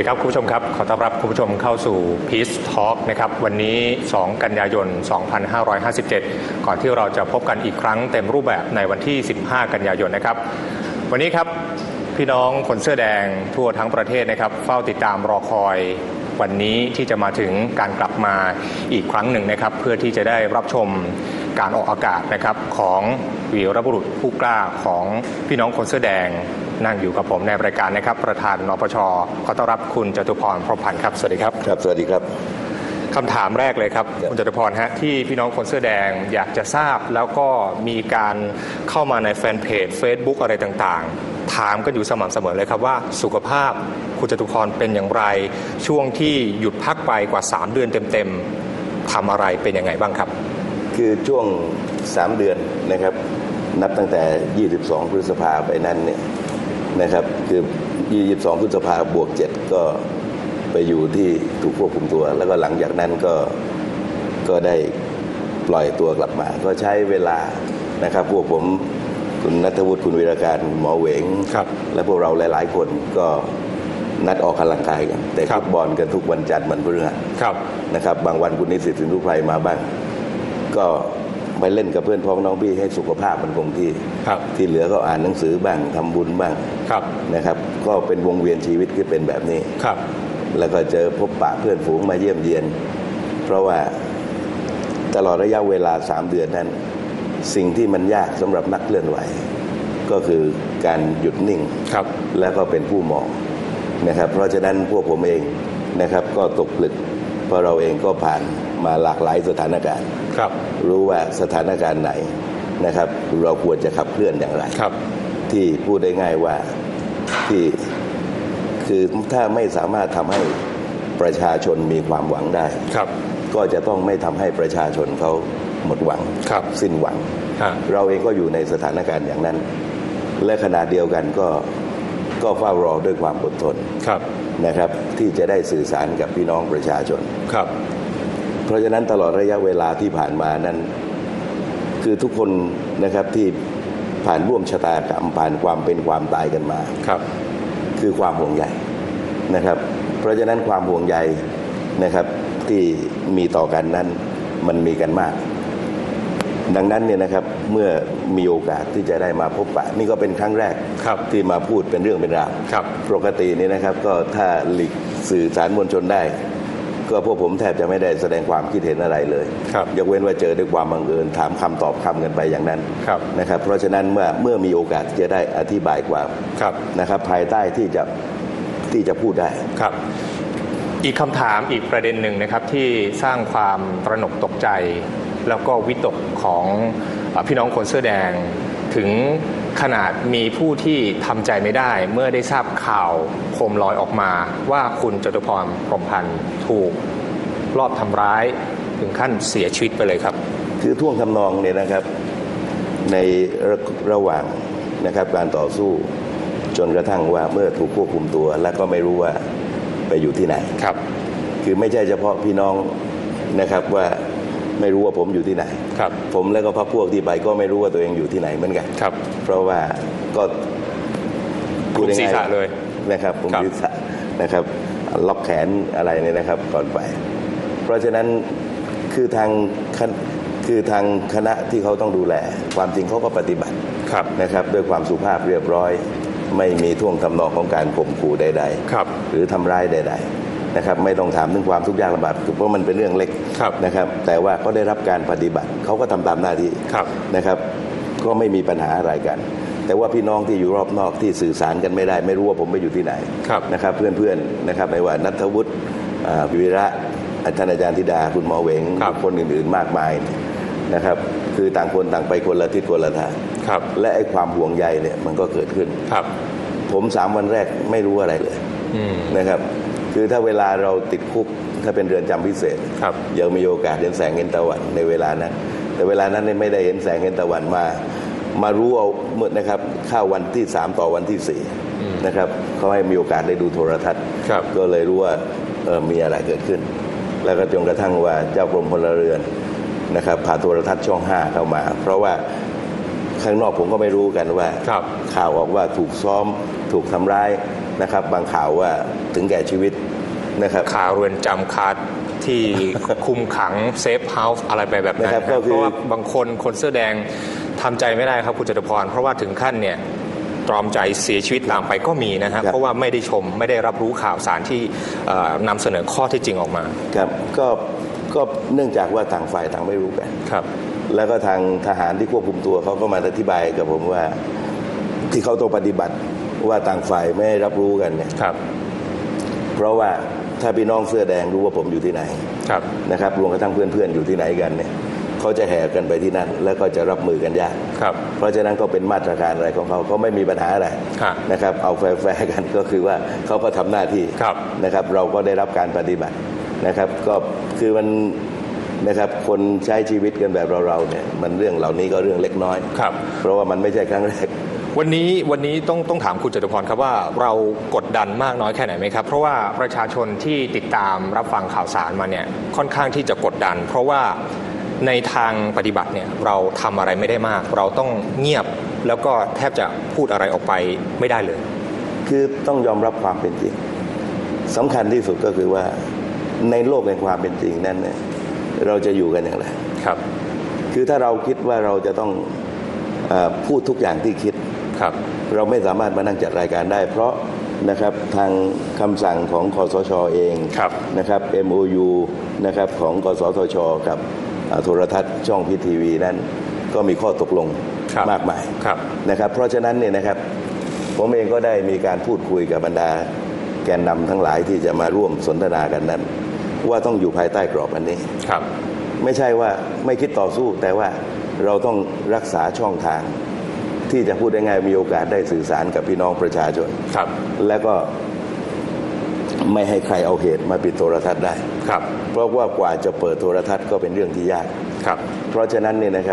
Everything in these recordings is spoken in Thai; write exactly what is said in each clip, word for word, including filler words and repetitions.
ครับคุณผู้ชมครับขอต้อนรับคุณผู้ชมเข้าสู่ Peace Talk นะครับวันนี้สองกันยายนสองพันห้าร้อยห้าสิบเจ็ดก่อนที่เราจะพบกันอีกครั้งเต็มรูปแบบในวันที่สิบห้ากันยายนนะครับวันนี้ครับพี่น้องคนเสื้อแดงทั่วทั้งประเทศนะครับเฝ้าติดตามรอคอยวันนี้ที่จะมาถึงการกลับมาอีกครั้งหนึ่งนะครับเพื่อที่จะได้รับชมการออกอากาศนะครับของวีรบุรุษผู้กล้าของพี่น้องคนเสื้อแดงนั่งอยู่กับผมในรายการนะครับประธานนปช.ขอต้อนรับคุณจตุพร พรหมพันธ์ครับสวัสดีครับครับสวัสดีครับคำถามแรกเลยครับคุณจตุพรฮะที่พี่น้องคนเสื้อแดงอยากจะทราบแล้วก็มีการเข้ามาในแฟนเพจ Facebook อะไรต่างๆถามกันอยู่สม่ำเสมอเลยครับว่าสุขภาพคุณจตุพรเป็นอย่างไรช่วงที่หยุดพักไปกว่าสามเดือนเต็มๆทำอะไรเป็นยังไงบ้างครับคือช่วงสามเดือนนะครับนับตั้งแต่ยี่สิบสองพฤษภาไปนั้นเนี่ยนะครับคือยี่สิบสองพฤษภาบวกเจ็ดก็ไปอยู่ที่ถูกควบคุมตัวแล้วก็หลังจากนั้นก็ก็ได้ปล่อยตัวกลับมาก็ใช้เวลานะครับพวกผมคุณณัฐวุฒิคุณวีรการหมอเหวงและพวกเราหลายๆคนก็นัดออกกำลังกายกันแต่ฟุตบอลกันทุกวันจันทร์วันพฤหัสนะครับบางวันคุณนิสิตสินทุไพรมาบ้างก็ไปเล่นกับเพื่อนพ้องน้องพี่ให้สุขภาพมันคงที่ที่เหลือก็อ่านหนังสือบ้างทำบุญบ้างนะครับก็เป็นวงเวียนชีวิตที่เป็นแบบนี้แล้วก็เจอพบปะเพื่อนฝูงมาเยี่ยมเยียนเพราะว่าตลอดระยะเวลาสามเดือนนั้นสิ่งที่มันยากสำหรับนักเคลื่อนไหวก็คือการหยุดนิ่งแล้วก็เป็นผู้มองนะครับเพราะฉะนั้นพวกผมเองนะครับก็ตกผลึกเพราะเราเองก็ผ่านมาหลากหลายสถานการณ์รรู้ว่าสถานการณ์ไหนนะครับเราควรจะขับเคลื่อนอย่างไรที่พูดได้ง่ายว่าที่คือถ้าไม่สามารถทำให้ประชาชนมีความหวังได้ก็จะต้องไม่ทำให้ประชาชนเขาหมดหวังสิ้นหวังเราเองก็อยู่ในสถานการณ์อย่างนั้นและขณะเดียวกันก็ก็เฝ้ารอด้วยความอดทนนะครับที่จะได้สื่อสารกับพี่น้องประชาชนเพราะฉะนั้นตลอดระยะเวลาที่ผ่านมานั้นคือทุกคนนะครับที่ผ่านร่วมชะตากรรมผ่านความเป็นความตายกันมาครับคือความห่วงใยนะครับเพราะฉะนั้นความห่วงใยนะครับที่มีต่อกันนั้นมันมีกันมากดังนั้นเนี่ยนะครับเมื่อมีโอกาสที่จะได้มาพบปะนี่ก็เป็นครั้งแรกที่มาพูดเป็นเรื่องเป็นราวปกตินี่นะครับก็ถ้าหลีกสื่อสารมวลชนได้ก็พวกผมแทบจะไม่ได้แสดงความคิดเห็นอะไรเลยยกเว้นว่าเจอด้วยความบังเอิญถามคำตอบคำกันไปอย่างนั้นนะครับเพราะฉะนั้นเมื่อเมื่อมีโอกาสจะได้อธิบายความนะครับภายใต้ที่จะที่จะพูดได้ครับอีกคำถามอีกประเด็นหนึ่งนะครับที่สร้างความตระหนกตกใจแล้วก็วิตกของพี่น้องคนเสื้อแดงถึงขนาดมีผู้ที่ทำใจไม่ได้เมื่อได้ทราบข่าวโคมลอยออกมาว่าคุณจตุพร พรหมพันธ์ถูกลอบทำร้ายถึงขั้นเสียชีวิตไปเลยครับคือท่วงทำนองเนี่ยนะครับในระระหว่างนะครับการต่อสู้จนกระทั่งว่าเมื่อถูกควบคุมตัวแล้วก็ไม่รู้ว่าไปอยู่ที่ไหนครับคือไม่ใช่เฉพาะพี่น้องนะครับว่าไม่รู้ว่าผมอยู่ที่ไหนครับผมแล้วก็พรรคพวกที่ไปก็ไม่รู้ว่าตัวเองอยู่ที่ไหนเหมือนกันครับเพราะว่าก็คุมศีรษะเลยนะครับคุมศีรษะนะครับล็อกแขนอะไรเนี่ยนะครับก่อนไปเพราะฉะนั้นคือทางคือทางคณะที่เขาต้องดูแลความจริงเขาก็ปฏิบัตินะครับด้วยความสุภาพเรียบร้อยไม่มีท่วงทำนองของการข่มขู่ใดๆหรือทำร้ายใดๆนะครับไม่ต้องถามถึงความทุกข์ยากลำบากเพราะมันเป็นเรื่องเล็กนะครับแต่ว่าเขาได้รับการปฏิบัติเขาก็ทำตามหน้าที่นะครับก็ไม่มีปัญหาอะไรกันแต่ว่าพี่น้องที่อยู่รอบนอกที่สื่อสารกันไม่ได้ไม่รู้ว่าผมไปอยู่ที่ไหนนะครับเพื่อนๆนะครับไม่ว่าณัฐวุฒิวีระอาจารย์อาจารย์ธิดาคุณหมอเหวงคนอื่นๆมากมายนะครับคือต่างคนต่างไปคนละทิศคนละทางและไอ้ความห่วงใยเนี่ยมันก็เกิดขึ้นผมสามวันแรกไม่รู้อะไรเลยนะครับคือถ้าเวลาเราติดคุกถ้าเป็นเรือนจำพิเศษยังมีโอกาสเห็นแสงเห็นตะวันในเวลานั้นแต่เวลานั้นไม่ได้เห็นแสงเห็นตะวันมามารู้เอาเมื่อนะครับเข้าวันที่สามต่อวันที่สี่นะครับเขาให้มีโอกาสได้ดูโทรทัศน์ก็เลยรู้ว่าเออมีอะไรเกิดขึ้นแล้วก็จนกระทั่งว่าเจ้ากรมพลเรือนนะครับผ่าโทรทัศน์ช่องห้าเข้ามาเพราะว่าข้างนอกผมก็ไม่รู้กันว่าข่าวออกว่าถูกซ้อมถูกทำร้ายนะครับบางข่าวว่าถึงแก่ชีวิตนะครับข่าวเรือนจำคาที่คุมขังเซฟเฮาส์อะไรไปแบบนั้นเพราะว่าบางคนคนเสื้อแดงทำใจไม่ได้ครับคุณจตุพรเพราะว่าถึงขั้นเนี่ยตรอมใจเสียชีวิตตามไปก็มีนะครับเพราะว่าไม่ได้ชมไม่ได้รับรู้ข่าวสารที่นำเสนอข้อเท็จจริงออกมาครับก็ก็เนื่องจากว่าต่างฝ่ายต่างไม่รู้กันครับแล้วก็ทางทหารที่ควบคุมตัวเขาก็มาอธิบายกับผมว่าที่เขาต้องปฏิบัติว่าต่างฝ่ายไม่รับรู้กันเนี่ยครับเพราะว่าถ้าพี่น้องเสื้อแดงรู้ว่าผมอยู่ที่ไหนครับนะครับรวมกระทั่งเพื่อนๆอยู่ที่ไหนกันเนี่ยเขาจะแห่กันไปที่นั่นแล้วก็จะรับมือกันยากครับเพราะฉะนั้นก็เป็นมาตรการอะไรของเขาเขาไม่มีปัญหาอะไรนะครับเอาแฟร์ๆกันก็คือว่าเขาก็ทำหน้าที่นะครับเราก็ได้รับการปฏิบัตินะครับก็คือมันนะครับคนใช้ชีวิตกันแบบเราๆเนี่ยมันเรื่องเหล่านี้ก็เรื่องเล็กน้อยครับเพราะว่ามันไม่ใช่ครั้งแรกวันนี้วันนี้ต้องต้องถามคุณจตุพรครับว่าเรากดดันมากน้อยแค่ไหนไหมครับเพราะว่าประชาชนที่ติดตามรับฟังข่าวสารมาเนี่ยค่อนข้างที่จะกดดันเพราะว่าในทางปฏิบัติเนี่ยเราทำอะไรไม่ได้มากเราต้องเงียบแล้วก็แทบจะพูดอะไรออกไปไม่ได้เลยคือต้องยอมรับความเป็นจริงสำคัญที่สุดก็คือว่าในโลกแห่งความเป็นจริงนั้นเนี่ยเราจะอยู่กันอย่างไรครับคือถ้าเราคิดว่าเราจะต้องเอ่อพูดทุกอย่างที่คิดครับเราไม่สามารถมานั่งจัดรายการได้เพราะนะครับทางคำสั่งของคสช.เองนะครับ เอ็ม โอ ยู นะครับของกสทช.กับโทรทัศน์ช่องพีทีวีนั้นก็มีข้อตกลงมากมายนะครับเพราะฉะนั้นเนี่ยนะครับผมเองก็ได้มีการพูดคุยกับบรรดาแกนนำทั้งหลายที่จะมาร่วมสนทนากันนั้นว่าต้องอยู่ภายใต้กรอบอันนี้ครับไม่ใช่ว่าไม่คิดต่อสู้แต่ว่าเราต้องรักษาช่องทางที่จะพูดได้ง่ายมีโอกาสได้สื่อสารกับพี่น้องประชาชนครับแล้วก็ไม่ให้ใครเอาเหตุมาปิดโทรทัศน์ได้ครับเพราะว่ากว่าจะเปิดโทรทัศน์ก็เป็นเรื่องที่ยากครับเพราะฉะนั้นเนี่ยนะครับ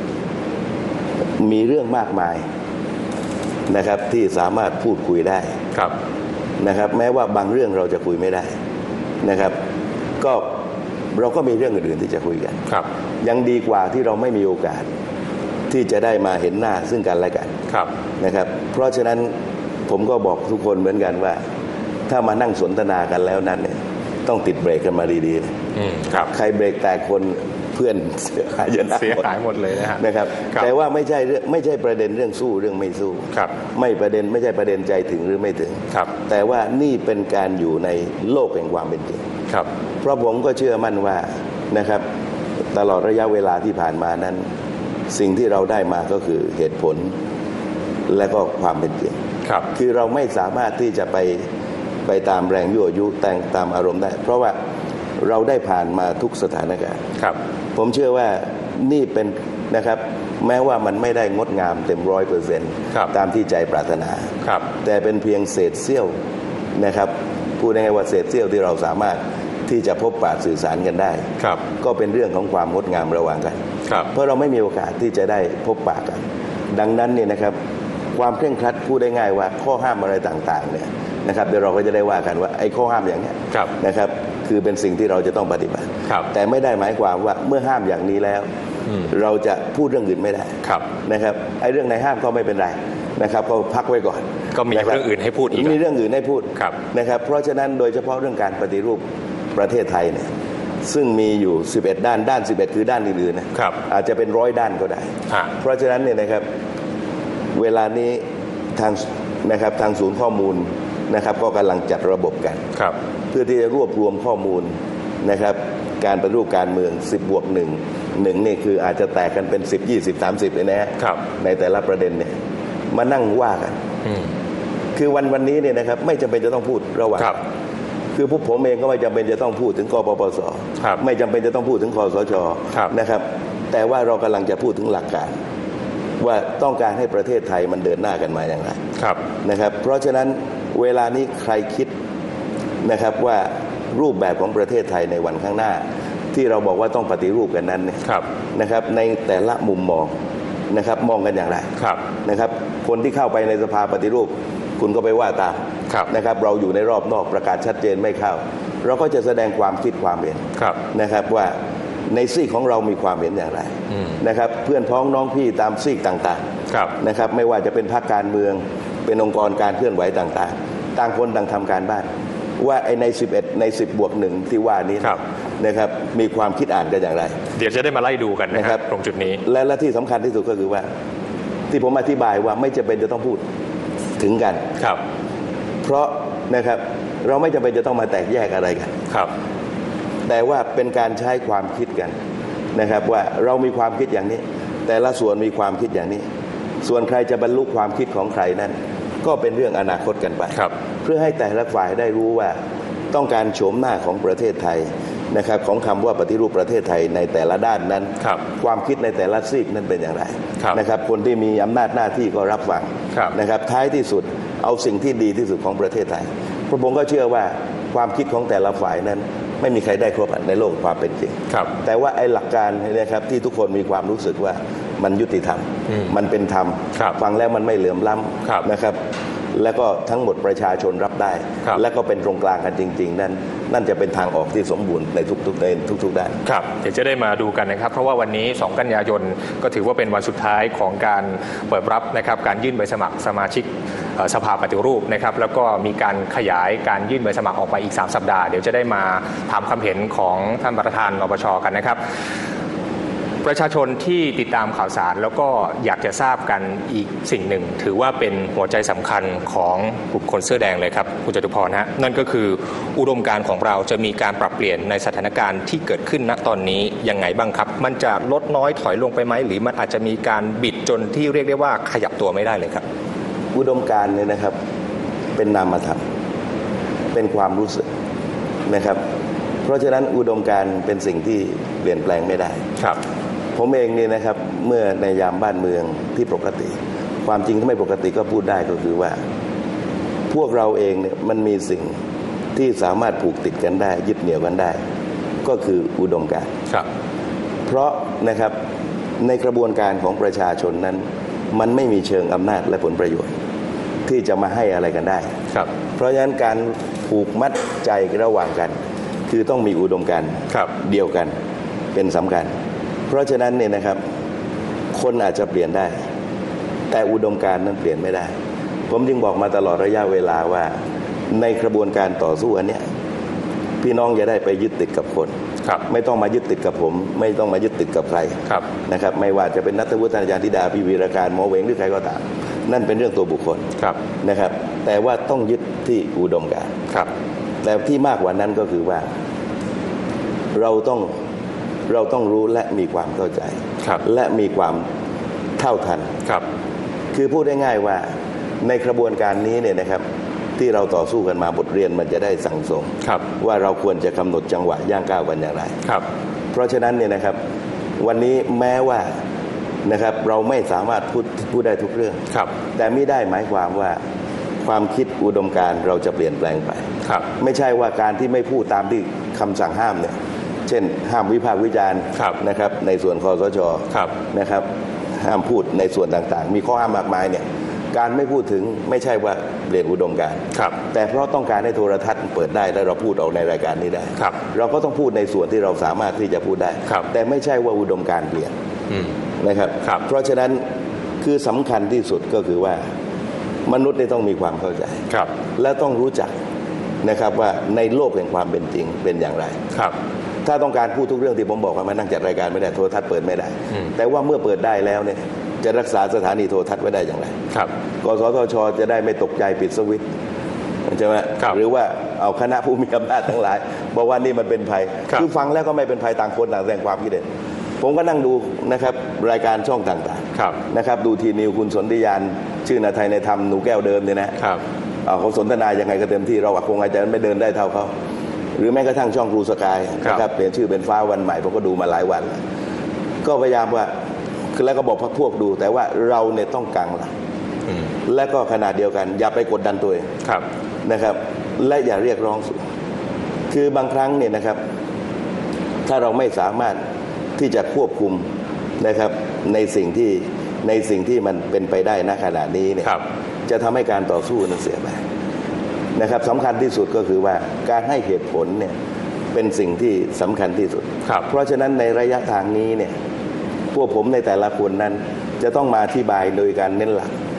มีเรื่องมากมายนะครับที่สามารถพูดคุยได้ครับนะครับแม้ว่าบางเรื่องเราจะคุยไม่ได้นะครับก็เราก็มีเรื่องอื่นๆที่จะคุยกันครับยังดีกว่าที่เราไม่มีโอกาสที่จะได้มาเห็นหน้าซึ่งกันและกันครับนะครับเพราะฉะนั้นผมก็บอกทุกคนเหมือนกันว่าถ้ามานั่งสนทนากันแล้วนั้นเนี่ยต้องติดเบรกกันมาดีๆนะครับใครเบรกแตกคนเพื่อนเสียหายเยอะนะเสียหายหมดเลยนะฮะนะครับแต่ว่าไม่ใช่เรื่องไม่ใช่ประเด็นเรื่องสู้เรื่องไม่สู้ครับไม่ประเด็นไม่ใช่ประเด็นใจถึงหรือไม่ถึงครับแต่ว่านี่เป็นการอยู่ในโลกแห่งความเป็นจริงครับเพราะผมก็เชื่อมั่นว่านะครับตลอดระยะเวลาที่ผ่านมานั้นสิ่งที่เราได้มาก็คือเหตุผลและก็ความเป็นจริงครับคือเราไม่สามารถที่จะไปไปตามแรงยั่วยุแต่งตามอารมณ์ได้เพราะว่าเราได้ผ่านมาทุกสถานการณ์ครับผมเชื่อว่านี่เป็นนะครับแม้ว่ามันไม่ได้งดงามเต็มร้อยเปอร์เซ็นต์ตามที่ใจปรารถนาครับแต่เป็นเพียงเศษเสี้ยวนะครับพูดง่ายๆว่าเศษเสี้ยวที่เราสามารถที่จะพบปะสื่อสารกันได้ครับก็เป็นเรื่องของความงดงามระหว่างกันครับเพราะเราไม่มีโอกาสที่จะได้พบปะกันดังนั้นเนี่ยนะครับความเคร่งครัดพูดได้ง่ายว่าข้อห้ามอะไรต่างๆเนี่ยนะครับเดี๋ยวเราก็จะได้ว่ากันว่าไอ้ข้อห้ามอย่างนี้นะครับคือเป็นสิ่งที่เราจะต้องปฏิบัติแต่ไม่ได้หมายความว่าเมื่อห้ามอย่างนี้แล้วเราจะพูดเรื่องอื่นไม่ได้นะครับไอ้เรื่องในห้ามก็ไม่เป็นไรนะครับก็พักไว้ก่อนก็มีเรื่องอื่นให้พูดอีกมีเรื่องอื่นให้พูดนะครับเพราะฉะนั้นโดยเฉพาะเรื่องการปฏิรูปประเทศไทยเนี่ยซึ่งมีอยู่สิบเอ็ดด้านด้านสิบเอ็ดคือด้านอื่นๆนะครับอาจจะเป็นร้อยด้านก็ได้เพราะฉะนั้นเนี่ยนะครับเวลานี้ทางนะครับทางศูนย์ข้อมูลนะครับก็กำลังจัดระบบกันเพื่อที่จะรวบรวมข้อมูลนะครับการปฏิรูปการเมืองสิบบวกหนึ่งหนึ่งนี่คืออาจจะแตกกันเป็นสิบ ยี่สิบ สามสิบเลยนะครับในแต่ละประเด็นเนี่ยมานั่งว่ากันคือวันวันนี้เนี่ยนะครับไม่จำเป็นจะต้องพูดระหว่างคือพวกผมเองก็ไม่จำเป็นจะต้องพูดถึงกปปส.ไม่จำเป็นจะต้องพูดถึงคสช.นะครับแต่ว่าเรากำลังจะพูดถึงหลักการว่าต้องการให้ประเทศไทยมันเดินหน้ากันมาอย่างไรนะครับเพราะฉะนั้นเวลานี้ใครคิดนะครับว่ารูปแบบของประเทศไทยในวันข้างหน้าที่เราบอกว่าต้องปฏิรูปกันนั้นเนี่ยนะครับในแต่ละมุมมองนะครับมองกันอย่างไรนะครับคนที่เข้าไปในสภาปฏิรูปคุณก็ไปว่าตามนะครับเราอยู่ในรอบนอกประกาศชัดเจนไม่เข้าเราก็จะแสดงความคิดความเห็นนะครับว่าในซีกของเรามีความเห็นอย่างไรนะครับเพื่อนพ้องน้องพี่ตามซีกต่างๆนะครับไม่ว่าจะเป็นพรรคการเมืองเป็นองค์กรการเคลื่อนไหวต่างๆต่างคนต่างทำการบ้านว่าไอ้ในสิบเอ็ดในสิบบวกหนึ่งที่ว่านี้นะครับมีความคิดอ่านกันอย่างไรเดี๋ยวจะได้มาไล่ดูกันนะครับตรงจุดนี้และและที่สำคัญที่สุดก็คือว่าที่ผมอธิบายว่าไม่จำเป็นจะต้องพูดถึงกันครับเพราะนะครับเราไม่จำเป็นจะต้องมาแตกแยกอะไรกันครับแต่ว่าเป็นการใช้ความคิดกันนะครับว่าเรามีความคิดอย่างนี้แต่ละส่วนมีความคิดอย่างนี้ส่วนใครจะบรรลุความคิดของใครนั้นก็เป็นเรื่องอนาคตกันไปเพื่อให้แต่ละฝ่ายได้รู้ว่าต้องการโฉมหน้าของประเทศไทยนะครับของคำว่าปฏิรูปประเทศไทยในแต่ละด้านนั้นความคิดในแต่ละซีกนั้นเป็นอย่างไรนะครับคนที่มีอำนาจหน้าที่ก็รับฟังนะครับท้ายที่สุดเอาสิ่งที่ดีที่สุดของประเทศไทยเพราะผมก็เชื่อว่าความคิดของแต่ละฝ่ายนั้นไม่มีใครได้ครบในโลกความเป็นจริงแต่ว่าไอ้หลักการนะครับที่ทุกคนมีความรู้สึกว่ามันยุติธรรมมันเป็นธรรมฟังแล้วมันไม่เหลื่อมล้ำนะครับแล้วก็ทั้งหมดประชาชนรับได้และก็เป็นตรงกลางกันจริงๆนั่นนั่นจะเป็นทางออกที่สมบูรณ์ในทุกๆในทุกๆด้านครับเดี๋ยวจะได้มาดูกันนะครับเพราะว่าวันนี้สองกันยายนก็ถือว่าเป็นวันสุดท้ายของการเปิดรับนะครับการยื่นใบสมัครสมาชิกสภาปฏิรูปนะครับแล้วก็มีการขยายการยื่นใบสมัครออกไปอีกสามสัปดาห์เดี๋ยวจะได้มาถามความเห็นของท่านประธานนปช.กันนะครับประชาชนที่ติดตามข่าวสารแล้วก็อยากจะทราบกันอีกสิ่งหนึ่งถือว่าเป็นหัวใจสำคัญของกลุ่มคนเสื้อแดงเลยครับคุณจตุพรฮะนั่นก็คืออุดมการณ์ของเราจะมีการปรับเปลี่ยนในสถานการณ์ที่เกิดขึ้นณตอนนี้ยังไงบ้างครับมันจะลดน้อยถอยลงไปไหมหรือมันอาจจะมีการบิดจนที่เรียกได้ว่าขยับตัวไม่ได้เลยครับอุดมการณ์เนี่ยนะครับเป็นนามธรรมเป็นความรู้สึกนะครับเพราะฉะนั้นอุดมการณ์เป็นสิ่งที่เปลี่ยนแปลงไม่ได้ครับผมเองเนี่ยนะครับเมื่อในยามบ้านเมืองที่ปกติความจริงถ้าไม่ปกติก็พูดได้ก็คือว่าพวกเราเองเนี่ยมันมีสิ่งที่สามารถผูกติดกันได้ยึดเหนี่ยวกันได้ก็คืออุดมการณ์ครับเพราะนะครับในกระบวนการของประชาชนนั้นมันไม่มีเชิงอำนาจและผลประโยชน์ที่จะมาให้อะไรกันได้ครับเพราะฉะนั้นการผูกมัดใจระหว่างกันคือต้องมีอุดมการณ์เดียวกันเป็นสำคัญเพราะฉะนั้นเนี่ยนะครับคนอาจจะเปลี่ยนได้แต่อุดมการณ์นั้นเปลี่ยนไม่ได้ผมจึงบอกมาตลอดระยะเวลาว่าในกระบวนการต่อสู้อันเนี้ยพี่น้องอย่าได้ไปยึดติดกับคนไม่ต้องมายึดติดกับผมไม่ต้องมายึดติดกับใครนะครับไม่ว่าจะเป็นนัทวุฒิ ธนยานธิดาพี่วีรการหมอเหวงหรือใครก็ตามนั่นเป็นเรื่องตัวบุคคลนะครับแต่ว่าต้องยึดที่อุดมการณ์แต่ที่มากกว่านั้นก็คือว่าเราต้องเราต้องรู้และมีความเข้าใจและมีความเท่าทันครับคือพูดได้ง่ายว่าในกระบวนการนี้เนี่ยนะครับที่เราต่อสู้กันมาบทเรียนมันจะได้สั่งสมว่าเราควรจะกำหนดจังหวะย่างก้าวกันอย่างไรครับเพราะฉะนั้นเนี่ยนะครับวันนี้แม้ว่านะครับเราไม่สามารถพูดพูดได้ทุกเรื่องแต่ไม่ได้หมายความว่าความคิดอุดมการณ์เราจะเปลี่ยนแปลงไปไม่ใช่ว่าการที่ไม่พูดตามที่คำสั่งห้ามเนี่ยเช่นห้ามวิพากษ์วิจารณ์นะครับในส่วนคสช.นะครับห้ามพูดในส่วนต่างๆมีข้อห้ามมากมายเนี่ยการไม่พูดถึงไม่ใช่ว่าเปลี่ยนอุดมการณ์แต่เพราะต้องการให้โทรทัศน์เปิดได้และเราพูดออกในรายการนี้ได้เราก็ต้องพูดในส่วนที่เราสามารถที่จะพูดได้แต่ไม่ใช่ว่าอุดมการณ์เปลี่ยนนะครับเพราะฉะนั้นคือสำคัญที่สุดก็คือว่ามนุษย์ต้องมีความเข้าใจและต้องรู้จักนะครับว่าในโลกแห่งความเป็นจริงเป็นอย่างไรถ้าต้องการพูดทุกเรื่องที่ผมบอกว่ามานั่งจัดรายการไม่ได้โทรทัศน์เปิดไม่ได้แต่ว่าเมื่อเปิดได้แล้วเนี่ยจะรักษาสถานีโทรทัศน์ไว้ได้อย่างไรกสทช.จะได้ไม่ตกใจปิดสวิตช์ใช่ไหมหรือว่าเอาคณะผู้มีอำนาจทั้งหลายบอกว่านี่มันเป็นภัยคือฟังแล้วก็ไม่เป็นภัยต่างคนต่างแสดงความคิดเห็นผมก็นั่งดูนะครับรายการช่องต่างๆนะครับดูทีนิวคุณสนธิยานชื่อนาไทยในธรรมหนูแก้วเดิมเนี่ยนะเขาสนทนายังไงก็เต็มที่เราคงอาจจะไม่เดินได้เท่าเขาหรือแม้กระทั่งช่องครูสกายนะครับเปลี่ยนชื่อเป็นฟ้าวันใหม่ผมก็ดูมาหลายวันก็พยายามว่าคือแล้วก็บอกพักพวกดูแต่ว่าเราเนี่ยต้องกังหลักและก็ขนาดเดียวกันอย่าไปกดดันตัวเองนะครับและอย่าเรียกร้องสูงคือบางครั้งเนี่ยนะครับถ้าเราไม่สามารถที่จะควบคุมนะครับในสิ่งที่ในสิ่งที่มันเป็นไปได้ณขณะนี้เนี่ยจะทำให้การต่อสู้นั้นเสียไปนะครับสำคัญที่สุดก็คือว่าการให้เหตุผลเนี่ยเป็นสิ่งที่สำคัญที่สุดเพราะฉะนั้นในระยะทางนี้เนี่ยพวกผมในแต่ละคนนั้นจะต้องมาอธิบายโดยการเน้นหลัก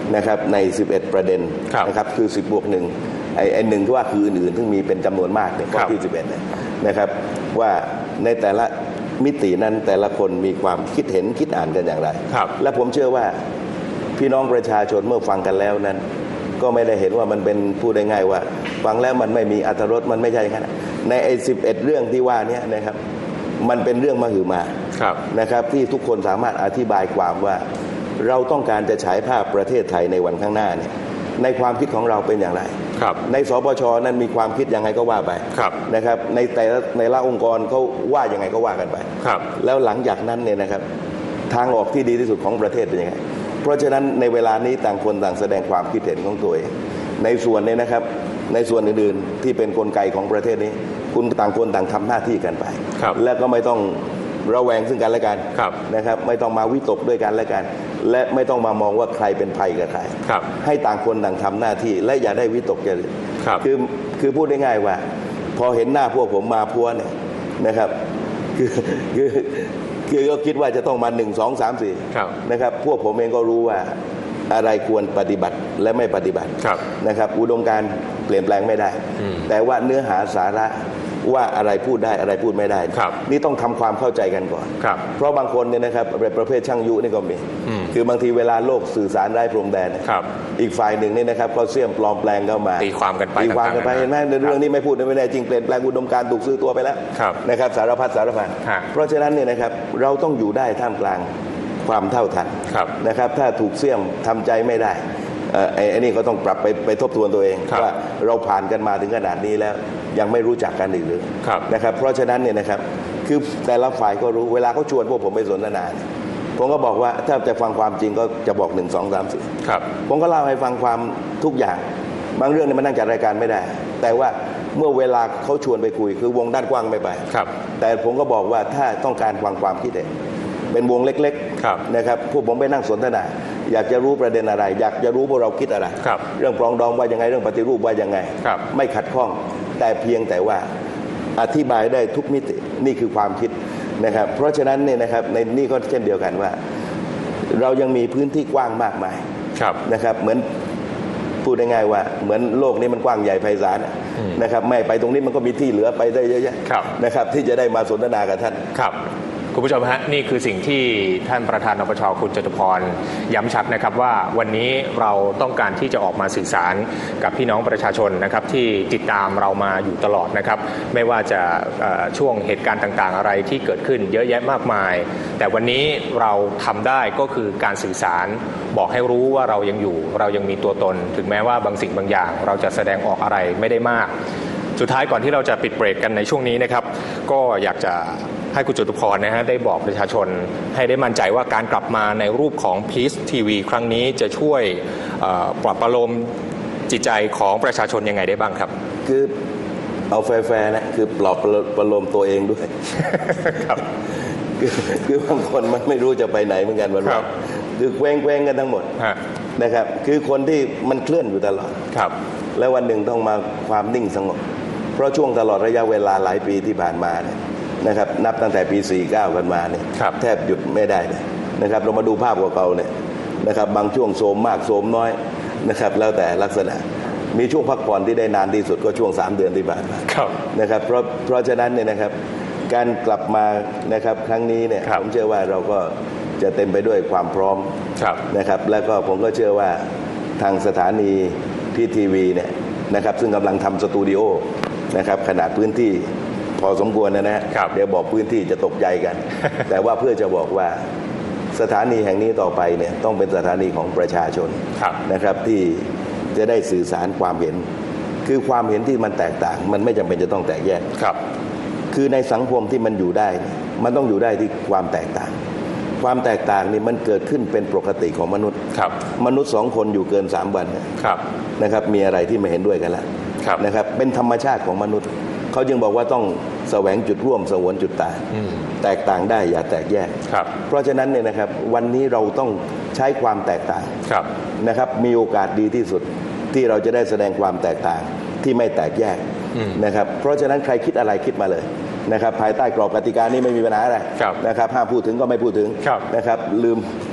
นะครับในสิบเอ็ดประเด็นนะครับคือสิบบวกหนึ่งไอ้ไอ้หนึ่งที่ว่าคืออื่นๆซึ่งมีเป็นจำนวนมากเนี่ยข้อที่สิบเอ็ดนะครับว่าในแต่ละมิตินั้นแต่ละคนมีความคิดเห็นคิดอ่านกันอย่างไรและผมเชื่อว่าพี่น้องประชาชนเมื่อฟังกันแล้วนั้นก็ไม่ได้เห็นว่ามันเป็นพูดได้ง่ายว่าฟังแล้วมันไม่มีอรรถรสมันไม่ใช่ขนาดในไอ้สิบเอ็ดเรื่องที่ว่านี้นะครับมันเป็นเรื่องมหึมานะครับที่ทุกคนสามารถอธิบายความว่าเราต้องการจะฉายภาพประเทศไทยในวันข้างหน้าเนี่ยในความคิดของเราเป็นอย่างไรในสปช.นั้นมีความคิดยังไงก็ว่าไปนะครับในแต่ในละองค์กรเขาว่ายังไงก็ว่ากันไปแล้วหลังจากนั้นเนี่ยนะครับทางออกที่ดีที่สุดของประเทศเป็นยังไงเพราะฉะนั้นในเวลานี้ต่างคนต่างแสดงความคิดเห็นของตัวเองในส่วนนี้นะครับในส่วนอื่นๆที่เป็นกลไกของประเทศนี้คุณต่างคนต่างทำหน้าที่กันไปแล้วก็ไม่ต้องระแวงซึ่งกันและกันนะครับไม่ต้องมาวิตกด้วยกันและกันและไม่ต้องมามองว่าใครเป็นภัยกับใครให้ต่างคนต่างทำหน้าที่และอย่าได้วิตกจริตคือคือพูดง่ายๆว่าพอเห็นหน้าพวกผมมาพัวเนี่ยนะครับคือคือคือก็คิดว่าจะต้องมาหนึ่งสองสามสี่นะครับพวกผมเองก็รู้ว่าอะไรควรปฏิบัติและไม่ปฏิบัตินะครับอุดมการณ์เปลี่ยนแปลงไม่ได้แต่ว่าเนื้อหาสาระว่าอะไรพูดได้อะไรพูดไม่ได้นี่ต้องทำความเข้าใจกันก่อนเพราะบางคนเนี่ยนะครับประเภทช่างยุนี่ก็มีคือบางทีเวลาโลกสื่อสารไร้พรมแดนอีกฝ่ายหนึ่งนี่นะครับเขาเสี่ยมปลอมแปลงเข้ามาตีความกันไปตีความกันไปเห็นไหมในเรื่องนี้ไม่พูดไม่ได้จริงเปลี่ยนแปลงอุดมการณ์ถูกซื้อตัวไปแล้วนะครับสารพัดสารพันเพราะฉะนั้นเนี่ยนะครับเราต้องอยู่ได้ท่ามกลางความเท่าทันนะครับถ้าถูกเสี่ยมทำใจไม่ได้ไอ้นี่ก็ต้องปรับไปไปทบทวนตัวเองว่าเราผ่านกันมาถึงขนาดนี้แล้วยังไม่รู้จักกันอีกหรือนะครับเพราะฉะนั้นเนี่ยนะครับคือแต่ละฝ่ายก็รู้เวลาเขาชวนพวกผมไปสนทนาผมก็บอกว่าถ้าจะฟังความจริงก็จะบอกหนึ่งสองสามสี่ผมก็เล่าให้ฟังความทุกอย่างบางเรื่องเนี่ยมันนั่งจัดรายการไม่ได้แต่ว่าเมื่อเวลาเขาชวนไปคุยคือวงด้านกว้างไม่ไปแต่ผมก็บอกว่าถ้าต้องการฟังความคิดเห็นเป็นวงเล็กๆนะครับพวกผมไปนั่งสนทนาอยากจะรู้ประเด็นอะไรอยากจะรู้พวกเราคิดอะไรเรื่องปรองดองว่ายังไงเรื่องปฏิรูปว่ายังไงไม่ขัดข้องแต่เพียงแต่ว่าอธิบายได้ทุกมิตินี่คือความคิดนะครับเพราะฉะนั้นเนี่ยนะครับในนี่ก็เช่นเดียวกันว่าเรายังมีพื้นที่กว้างมากมายนะครับเหมือนพูดง่ายๆว่าเหมือนโลกนี้มันกว้างใหญ่ไพศาลนะครับไม่ไปตรงนี้มันก็มีที่เหลือไปได้เยอะแยะนะครับที่จะได้มาสนทนากับท่านคุณผู้ชมฮะนี่คือสิ่งที่ท่านประธานนปช.คุณจตุพรย้ำชัดนะครับว่าวันนี้เราต้องการที่จะออกมาสื่อสารกับพี่น้องประชาชนนะครับที่ติดตามเรามาอยู่ตลอดนะครับไม่ว่าจะช่วงเหตุการณ์ต่างๆอะไรที่เกิดขึ้นเยอะแยะมากมายแต่วันนี้เราทำได้ก็คือการสื่อสารบอกให้รู้ว่าเรายังอยู่เรายังมีตัวตนถึงแม้ว่าบางสิ่งบางอย่างเราจะแสดงออกอะไรไม่ได้มากสุดท้ายก่อนที่เราจะปิดเบรกกันในช่วงนี้นะครับก็อยากจะให้คุณจตุพรนะฮะได้บอกประชาชนให้ได้มั่นใจว่าการกลับมาในรูปของ Peace ที วี ครั้งนี้จะช่วยปลอบประโลมจิตใจของประชาชนยังไงได้บ้างครับคือเอาแฟร์ๆนะคือปลอบประโลมตัวเองด้วยครับคือคือบางคนมันไม่รู้จะไปไหนเหมือนกันวันนี้คือแกว้งๆกันทั้งหมดนะครับคือคนที่มันเคลื่อนอยู่ตลอดครับแล้ววันหนึ่งต้องมาความนิ่งสงบเพราะช่วงตลอดระยะเวลาหลายปีที่ผ่านมาเนี่ยนะครับนับตั้งแต่ปีสี่สิบเก้ากันมาเนี่ยแทบหยุดไม่ได้เลยนะครับเรามาดูภาพเก่าๆเนี่ยนะครับบางช่วงโสมมากโสมน้อยนะครับแล้วแต่ลักษณะมีช่วงพักผ่อนที่ได้นานที่สุดก็ช่วงสามเดือนที่ผ่านมานะครับเพราะเพราะฉะนั้นเนี่ยนะครับการกลับมานะครับครั้งนี้เนี่ยผมเชื่อว่าเราก็จะเต็มไปด้วยความพร้อมนะครับแล้วก็ผมก็เชื่อว่าทางสถานีพีทีวีเนี่ยนะครับซึ่งกำลังทำสตูดิโอนะครับขนาดพื้นที่พอสมควรนะนะเดี๋ยวบอกพื้นที่จะตกใจกัน แต่ว่าเพื่อจะบอกว่าสถานีแห่งนี้ต่อไปเนี่ยต้องเป็นสถานีของประชาชนนะครับที่จะได้สื่อสารความเห็นคือความเห็นที่มันแตกต่างมันไม่จำเป็นจะต้องแตกแยกครับคือในสังคมที่มันอยู่ได้มันต้องอยู่ได้ที่ความแตกต่างความแตกต่างนี่มันเกิดขึ้นเป็นปกติของมนุษย์มนุษย์สองคนอยู่เกินสามวันนะครับมีอะไรที่ไม่เห็นด้วยกันแล้วนะครับเป็นธรรมชาติของมนุษย์เขาจึงบอกว่าต้องแสวงจุดร่วมสงวนจุดต่างแตกต่างได้อย่าแตกแยกเพราะฉะนั้นเนี่ยนะครับวันนี้เราต้องใช้ความแตกต่างนะครับมีโอกาสดีที่สุดที่เราจะได้แสดงความแตกต่างที่ไม่แตกแยกนะครับเพราะฉะนั้นใครคิดอะไรคิดมาเลยนะครับภายใต้กรอบกติกานี้ไม่มีปัญหาอะไรนะครับห้ามพูดถึงก็ไม่พูดถึงนะครับลืม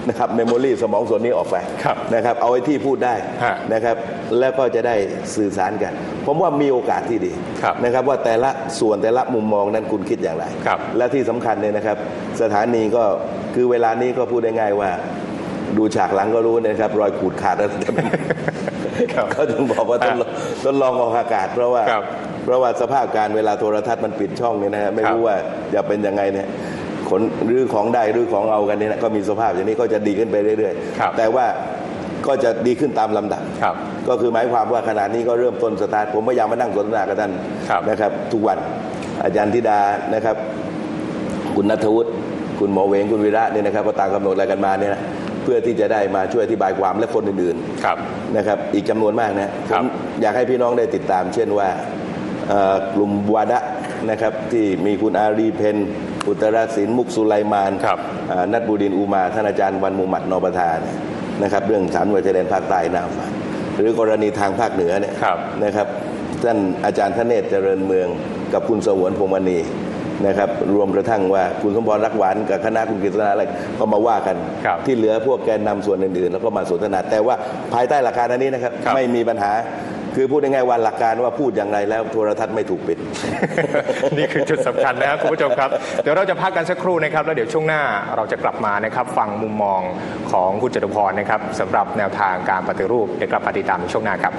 นะครับเมมโมรีสมองส่วนนี้ออกไปนะครับเอาไว้ที่พูดได้นะครับแล้วก็จะได้สื่อสารกันผมว่ามีโอกาสที่ดีนะครับว่าแต่ละส่วนแต่ละมุมมองนั้นคุณคิดอย่างไรและที่สำคัญเนี่ยนะครับสถานีก็คือเวลานี้ก็พูดได้ง่ายว่าดูฉากหลังก็รู้นะครับรอยขูดขาดอะไรเขาถึงบอกว่าต้องต้องลองออกอากาศเพราะว่าเพราะว่าสภาพการเวลาโทรทัศน์มันปิดช่องเนี่ยนะฮะไม่รู้ว่าจะเป็นยังไงเนี่ยขนรื้อของได้รื้อของเอากันเนี่ยนะก็มีสภาพอย่างนี้ก็จะดีขึ้นไปเรื่อยๆแต่ว่าก็จะดีขึ้นตามลำดับก็คือหมายความว่าขณะนี้ก็เริ่มต้นสตาร์ทผมพยายามมานั่งสนทนากับท่านนะครับทุกวันอาจารย์ธิดานะครับคุณณัฐวุฒิคุณหมอเวงคุณวีระเนี่ยนะครับก็ตามกำหนดอะไรกันมาเนี่ยนะเพื่อที่จะได้มาช่วยอธิบายความและคนอื่นๆนะครับอีกจำนวนมากนะผมอยากให้พี่น้องได้ติดตามเช่นว่ากลุ่มวาดะนะครับที่มีคุณอารีเพนอุตรศิลป์มุกสุไลมานนัทบูดินอูมาท่านอาจารย์วันมุฮัมมัดนอประธานนะครับเรื่องสามจังหวัดชายแดนภาคใต้น้ำหรือกรณีทางภาคเหนือเนี่ยนะครับท่านอาจารย์ธเนศเจริญเมืองกับคุณสงวนพงษ์มณีนะครับรวมกระทั่งว่าคุณสมพรรักหวานกับคณะคุณกฤษณะอะไรก็มาว่ากันที่เหลือพวกแกนนำส่วนอื่นๆแล้วก็มาสนทนาแต่ว่าภายใต้หลักการอันนี้นะครับไม่มีปัญหาคือพูดง่ายๆว่าหลักการว่าพูดอย่างไรแล้วโทรทัศน์ไม่ถูกปิดนี่คือจุดสำคัญนะครับคุณผู้ชมครับเดี๋ยวเราจะพักกันสักครู่นะครับแล้วเดี๋ยวช่วงหน้าเราจะกลับมานะครับฟังมุมมองของคุณจตุพรนะครับสำหรับแนวทางการปฏิรูปเดี๋ยวกลับมาติดตามในช่วงหน้าครับ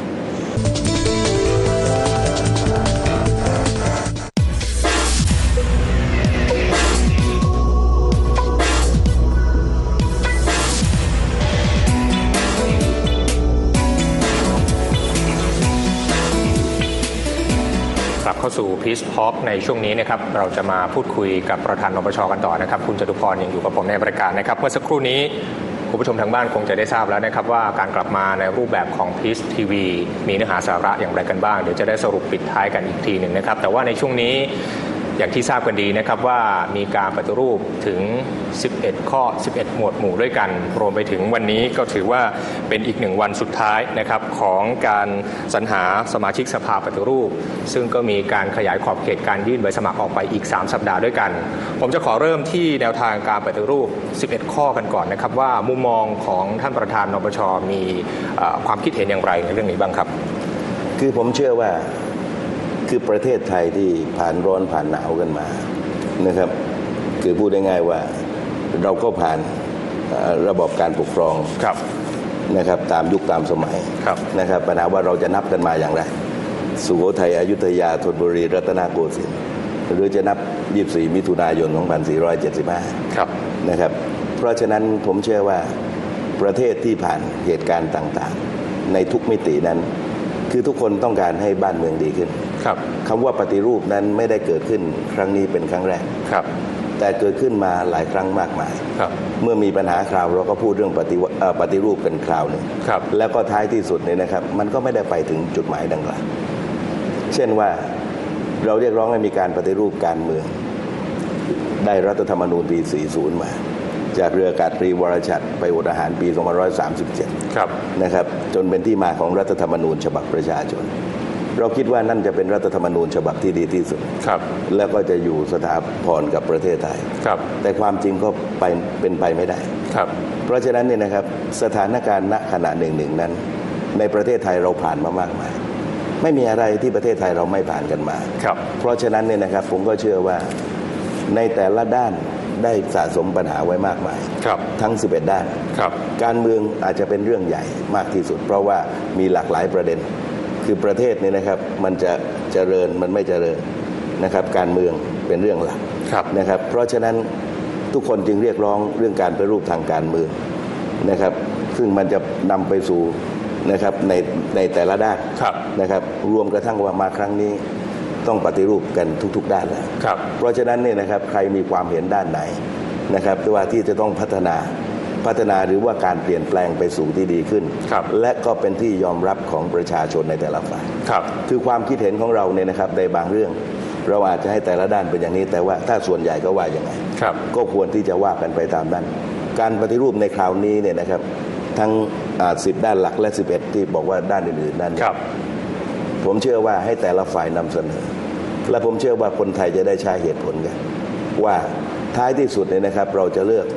เข้าสู่ Peace Talk ในช่วงนี้นะครับเราจะมาพูดคุยกับประธานนปช.กันต่อนะครับคุณจตุพรยังอยู่กับผมในรายการนะครับเมื่อสักครู่นี้คุณผู้ชมทางบ้านคงจะได้ทราบแล้วนะครับว่าการกลับมาในรูปแบบของ Peace ที วี มีเนื้อหาสาระอย่างไรกันบ้างเดี๋ยวจะได้สรุปปิดท้ายกันอีกทีหนึ่งนะครับแต่ว่าในช่วงนี้อย่างที่ทราบกันดีนะครับว่ามีการปฏิรูปถึงสิบเอ็ดข้อสิบเอ็ดหมวดหมู่ด้วยกันรวมไปถึงวันนี้ก็ถือว่าเป็นอีกหนึ่งวันสุดท้ายนะครับของการสรรหาสมาชิกสภาปฏิรูปซึ่งก็มีการขยายขอบเขตการยื่นใบสมัครออกไปอีกสามสัปดาห์ด้วยกันผมจะขอเริ่มที่แนวทางการปฏิรูปสิบเอ็ดข้อกันก่อนนะครับว่ามุมมองของท่านประธานนปช.มีความคิดเห็นอย่างไรในเรื่องนี้บ้างครับคือผมเชื่อว่าคือประเทศไทยที่ผ่านร้อนผ่านหนาวกันมานะครับคือพูดได้ง่ายว่าเราก็ผ่านระบบการปกครองนะครับตามยุคตามสมัยนะครับปัญหาว่าเราจะนับกันมาอย่างไรสุโขทัยอยุธยาธนบุรีรัตนโกสินทร์หรือจะนับยี่สิบสี่มิถุนายนสองพันสี่ร้อยเจ็ดสิบห้านะครับเพราะฉะนั้นผมเชื่อว่าประเทศที่ผ่านเหตุการณ์ต่างๆในทุกมิตินั้นคือทุกคนต้องการให้บ้านเมืองดีขึ้นครับคำว่าปฏิรูปนั้นไม่ได้เกิดขึ้นครั้งนี้เป็นครั้งแรกครับแต่เกิดขึ้นมาหลายครั้งมากมายครับเมื่อมีปัญหาคราวเราก็พูดเรื่องปฏิปฏิรูปกันคราวหนึ่งครับแล้วก็ท้ายที่สุดเนี่ยนะครับมันก็ไม่ได้ไปถึงจุดหมายดังกล่าวเช่นว่าเราเรียกร้องให้มีการปฏิรูปการเมืองได้รัฐธรรมนูญปีสี่สิบมาจากเรืออากาศตรีวรชัดไปอดอาหารปีสองพันห้าร้อยสามสิบเจ็ดครับนะครับจนเป็นที่มาของรัฐธรรมนูญฉบับประชาชนเราคิดว่านั่นจะเป็นรัฐธรรมนูญฉบับที่ดีที่สุดครับแล้วก็จะอยู่สถาพรกับประเทศไทยครับแต่ความจริงก็ไปเป็นไปไม่ได้ครับเพราะฉะนั้นเนี่ยนะครับสถานการณ์ณขณะหนึ่งหนึ่งนั้นในประเทศไทยเราผ่านมามากมายไม่มีอะไรที่ประเทศไทยเราไม่ผ่านกันมาครับเพราะฉะนั้นเนี่ยนะครับผมก็เชื่อว่าในแต่ละด้านได้สะสมปัญหาไว้มากมายทั้งสิบเอ็ดด้านการเมืองอาจจะเป็นเรื่องใหญ่มากที่สุดเพราะว่ามีหลากหลายประเด็นคือประเทศนี้นะครับมันจะเจริญมันไม่เจริญนะครับการเมืองเป็นเรื่องหลักนะครับเพราะฉะนั้นทุกคนจึงเรียกร้องเรื่องการปฏิรูปทางการเมืองนะครับซึ่งมันจะนำไปสู่นะครับในในแต่ละด้านนะครับรวมกระทั่งว่ามาครั้งนี้ต้องปฏิรูปกันทุกๆด้านแล้วเพราะฉะนั้นเนี่ยนะครับใครมีความเห็นด้านไหนนะครับว่าที่จะต้องพัฒนาพัฒนาหรือว่าการเปลี่ยนแปลงไปสู่ที่ดีขึ้นและก็เป็นที่ยอมรับของประชาชนในแต่ละฝ่ายคือความคิดเห็นของเราเนี่ยนะครับในบางเรื่องเราอาจจะให้แต่ละด้านเป็นอย่างนี้แต่ว่าถ้าส่วนใหญ่ก็ว่าอย่างไรก็ควรที่จะว่ากันไปตามนั้นการปฏิรูปในคราวนี้เนี่ยนะครับทั้งสิบด้านหลักและสิบเอ็ดที่บอกว่าด้านอื่นๆนั้นผมเชื่อว่าให้แต่ละฝ่ายนำเสนอและผมเชื่อว่าคนไทยจะได้ใช้เหตุผลกันว่าท้ายที่สุดเนี่ยนะครับเราจะเลือก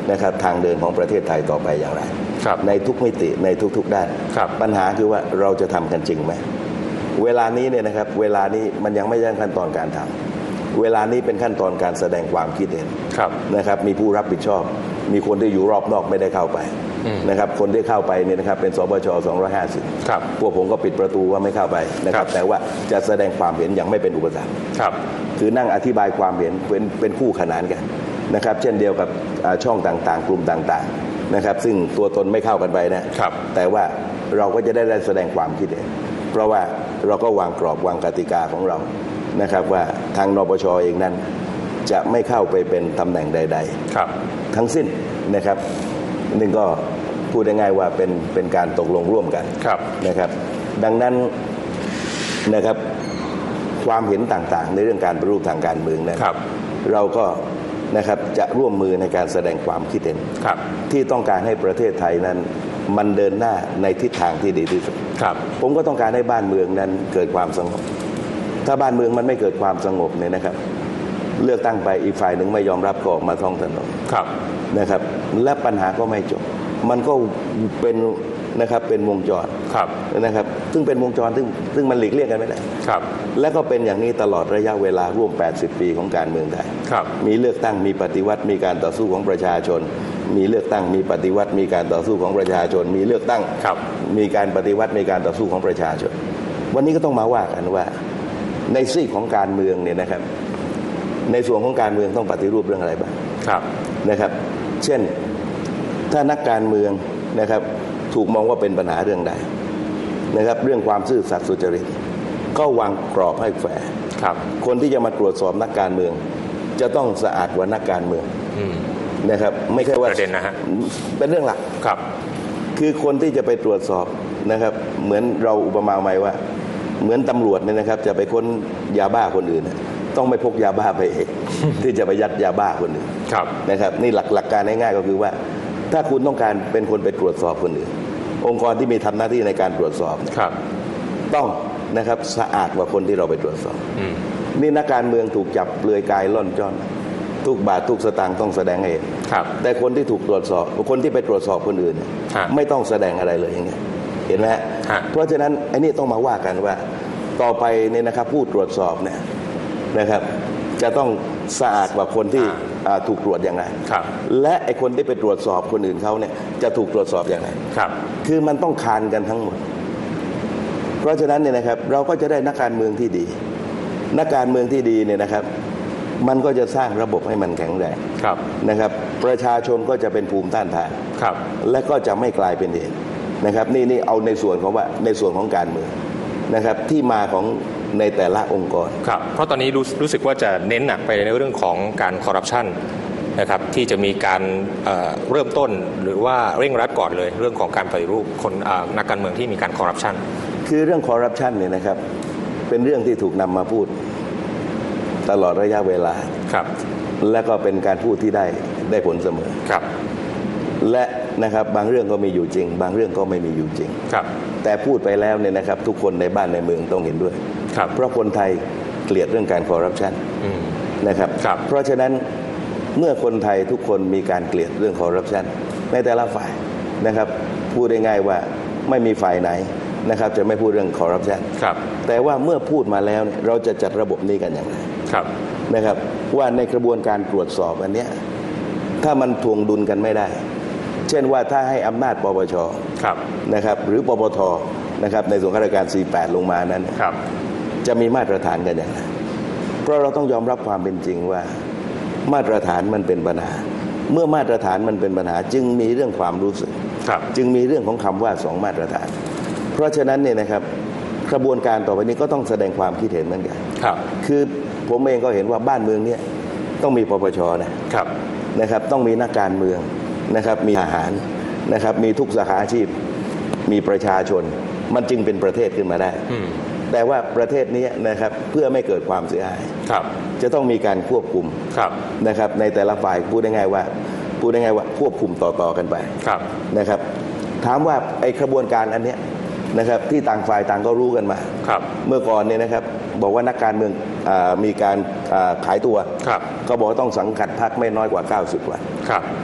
นะครับทางเดินของประเทศไทยต่อไปอย่างไรในทุกมิติในทุกๆด้านปัญหาคือว่าเราจะทำกันจริงไหมเวลานี้เนี่ยนะครับเวลานี้มันยังไม่ใช่ขั้นตอนการทำเวลานี้เป็นขั้นตอนการแสดงความคิดเห็นนะครับมีผู้รับผิดชอบมีคนที่อยู่รอบนอกไม่ได้เข้าไปนะครับคนที่เข้าไปเนี่ยนะครับเป็นสปชสองร้อยห้าสิบพวกผมก็ปิดประตูว่าไม่เข้าไปนะครับแต่ว่าจะแสดงความเห็นอย่างไม่เป็นอุปสรรคคือนั่งอธิบายความเห็นเป็นเป็นคู่ขนานกันนะครับเช่นเดียวกับช่องต่างๆกลุ่มต่างๆนะครับซึ่งตัวตนไม่เข้ากันไปนะแต่ว่าเราก็จะได้แสดงความคิดเห็นเพราะว่าเราก็วางกรอบวางกติกาของเรานะครับว่าทางนปชเองนั้นจะไม่เข้าไปเป็นตำแหน่งใดๆทั้งสิ้นนะครับนึงก็พูดง่ายๆว่าเป็นเป็นการตกลงร่วมกันนะครับดังนั้นนะครับความเห็นต่างๆในเรื่องการปฏิรูปทางการเมืองนั้นเราก็นะครับจะร่วมมือในการแสดงความคิดเห็นที่ต้องการให้ประเทศไทยนั้นมันเดินหน้าในทิศทางที่ดีที่สุดผมก็ต้องการให้บ้านเมืองนั้นเกิดความสงบถ้าบ้านเมืองมันไม่เกิดความสงบเนี่ยนะครับเลือกตั้งไปอีกฝ่ายหนึ่งไม่ยอมรับก็ออกมาท้องถนนนะครับและปัญหาก็ไม่จบมันก็เป็นนะครับเป็นวงจรนะครับซึ่งเป็นวงจรซึ่งซึ่งมันหลีกเลี่ยงกันไม่ได้และก็เป็นอย่างนี้ตลอดระยะเวลาร่วมแปดสิบปีของการเมืองไทยมีเลือกตั้งมีปฏิวัติมีการต่อสู้ของประชาชนมีเลือกตั้งมีปฏิวัติมีการต่อสู้ของประชาชนมีเลือกตั้งมีการปฏิวัติมีการต่อสู้ของประชาชนวันนี้ก็ต้องมาว่ากันว่าในซีกของการเมืองเนี่ยนะครับในส่วนของการเมืองต้องปฏิรูปเรื่องอะไรบ้างนะครับเช่นถ้านักการเมืองนะครับถูกมองว่าเป็นปัญหาเรื่องใดนะครับเรื่องความซื่อสัตย์สุจริตก็วางกรอบให้แฝงคนที่จะมาตรวจสอบนักการเมืองจะต้องสะอาดกว่านักการเมืองนะครับไม่ใช่ว่าประเด็นนะฮะเป็นเรื่องหลักครับคือคนที่จะไปตรวจสอบนะครับเหมือนเราอุปมาใหม่ว่าเหมือนตำรวจเนี่ยนะครับจะไปค้นยาบ้าคนอื่นต้องไม่พกยาบ้าไปเอง ที่จะไปยัดยาบ้าคนอื่นนะครับนี่หลักหลักการง่ายๆก็คือว่าถ้าคุณต้องการเป็นคนไปตรวจสอบคนอื่นองค์กรที่มีทำหน้าที่ในการตรวจสอบต้องนะครับสะอาดกว่าคนที่เราไปตรวจสอบนี่นักการเมืองถูกจับเปลือยกายล่อนจ้อนทุกบาททุกสตางค์ต้องแสดงให้เห็นแต่คนที่ถูกตรวจสอบคนที่ไปตรวจสอบคนอื่นไม่ต้องแสดงอะไรเลยอย่างเงี้ยเห็นไหมฮะเพราะฉะนั้นไอ้นี่ต้องมาว่ากันว่าต่อไปเนี่ยนะครับผู้ตรวจสอบเนี่ยนะครับจะต้องสะอาดกว่าคนที่ถูกตรวจอย่างไรและไอ้คนที่ไปตรวจสอบคนอื่นเขาเนี่ยจะถูกตรวจสอบอย่างไรคือมันต้องคานกันทั้งหมดเพราะฉะนั้นเนี่ยนะครับเราก็จะได้นักการเมืองที่ดีนักการเมืองที่ดีเนี่ยนะครับมันก็จะสร้างระบบให้มันแข็งแรงนะครับประชาชนก็จะเป็นภูมิต้านทานและก็จะไม่กลายเป็นเหตุนะครับนี่นี่เอาในส่วนของว่าในส่วนของการเมืองนะครับที่มาของในแต่ละองค์กรครับเพราะตอนนี้รู้รู้สึกว่าจะเน้นหนักไปในเรื่องของการคอร์รัปชันนะครับที่จะมีการเอ่อเริ่มต้นหรือว่าเร่งรัดก่อนเลยเรื่องของการปฏิรูปคนนักการเมืองที่มีการคอร์รัปชันคือเรื่องคอร์รัปชันเนี่ยนะครับเป็นเรื่องที่ถูกนำมาพูดตลอดระยะเวลาครับและก็เป็นการพูดที่ได้ได้ผลเสมอครับและนะครับบางเรื่องก็มีอยู่จริงบางเรื่องก็ไม่มีอยู่จริงครับแต่พูดไปแล้วเนี่ยนะครับทุกคนในบ้านในเมืองต้องเห็นด้วยครับเพราะคนไทยเกลียดเรื่องการคอร์รัปชันนะครับเพราะฉะนั้นเมื่อคนไทยทุกคนมีการเกลียดเรื่องคอร์รัปชันในแต่ละฝ่ายนะครับพูดได้ง่ายว่าไม่มีฝ่ายไหนนะครับจะไม่พูดเรื่องคอร์รัปชันครับแต่ว่าเมื่อพูดมาแล้วเนี่ยเราจะจัดระบบนี้กันอย่างไรครับนะครับว่าในกระบวนการตรวจสอบอันเนี้ยถ้ามันทวงดุลกันไม่ได้เช่นว่าถ้าให้อำนาจปปชนะครับหรือปปทนะครับในส่วนข้าราชการสี่สิบแปดลงมานั้นจะมีมาตรฐานกันอย่างไรเพราะเราต้องยอมรับความเป็นจริงว่ามาตรฐานมันเป็นปัญหาเมื่อมาตรฐานมันเป็นปัญหาจึงมีเรื่องความรู้สึกจึงมีเรื่องของคำว่าสองมาตรฐานเพราะฉะนั้นเนี่ยนะครับกระบวนการต่อไปนี้ก็ต้องแสดงความคิดเห็นเหมือนกันคือผมเองก็เห็นว่าบ้านเมืองเนี่ยต้องมีปปชนะครับนะครับต้องมีนักการเมืองนะครับมีทหารนะครับมีทุกสาขาอาชีพมีประชาชนมันจึงเป็นประเทศขึ้นมาได้แต่ว่าประเทศนี้นะครับเพื่อไม่เกิดความเสียหายจะต้องมีการควบคุมนะครับในแต่ละฝ่ายพูดได้ง่ายว่าพูดได้ง่ายว่าควบคุมต่อๆกันไปนะครับถามว่าไอ้กระบวนการอันเนี้ยนะครับที่ต่างฝ่ายต่างก็รู้กันมาเมื่อก่อนเนี่ยนะครับบอกว่านักการเมืองมีการขายตัวก็บอกว่าต้องสังกัดพรรคไม่น้อยกว่าเก้าสิบวัน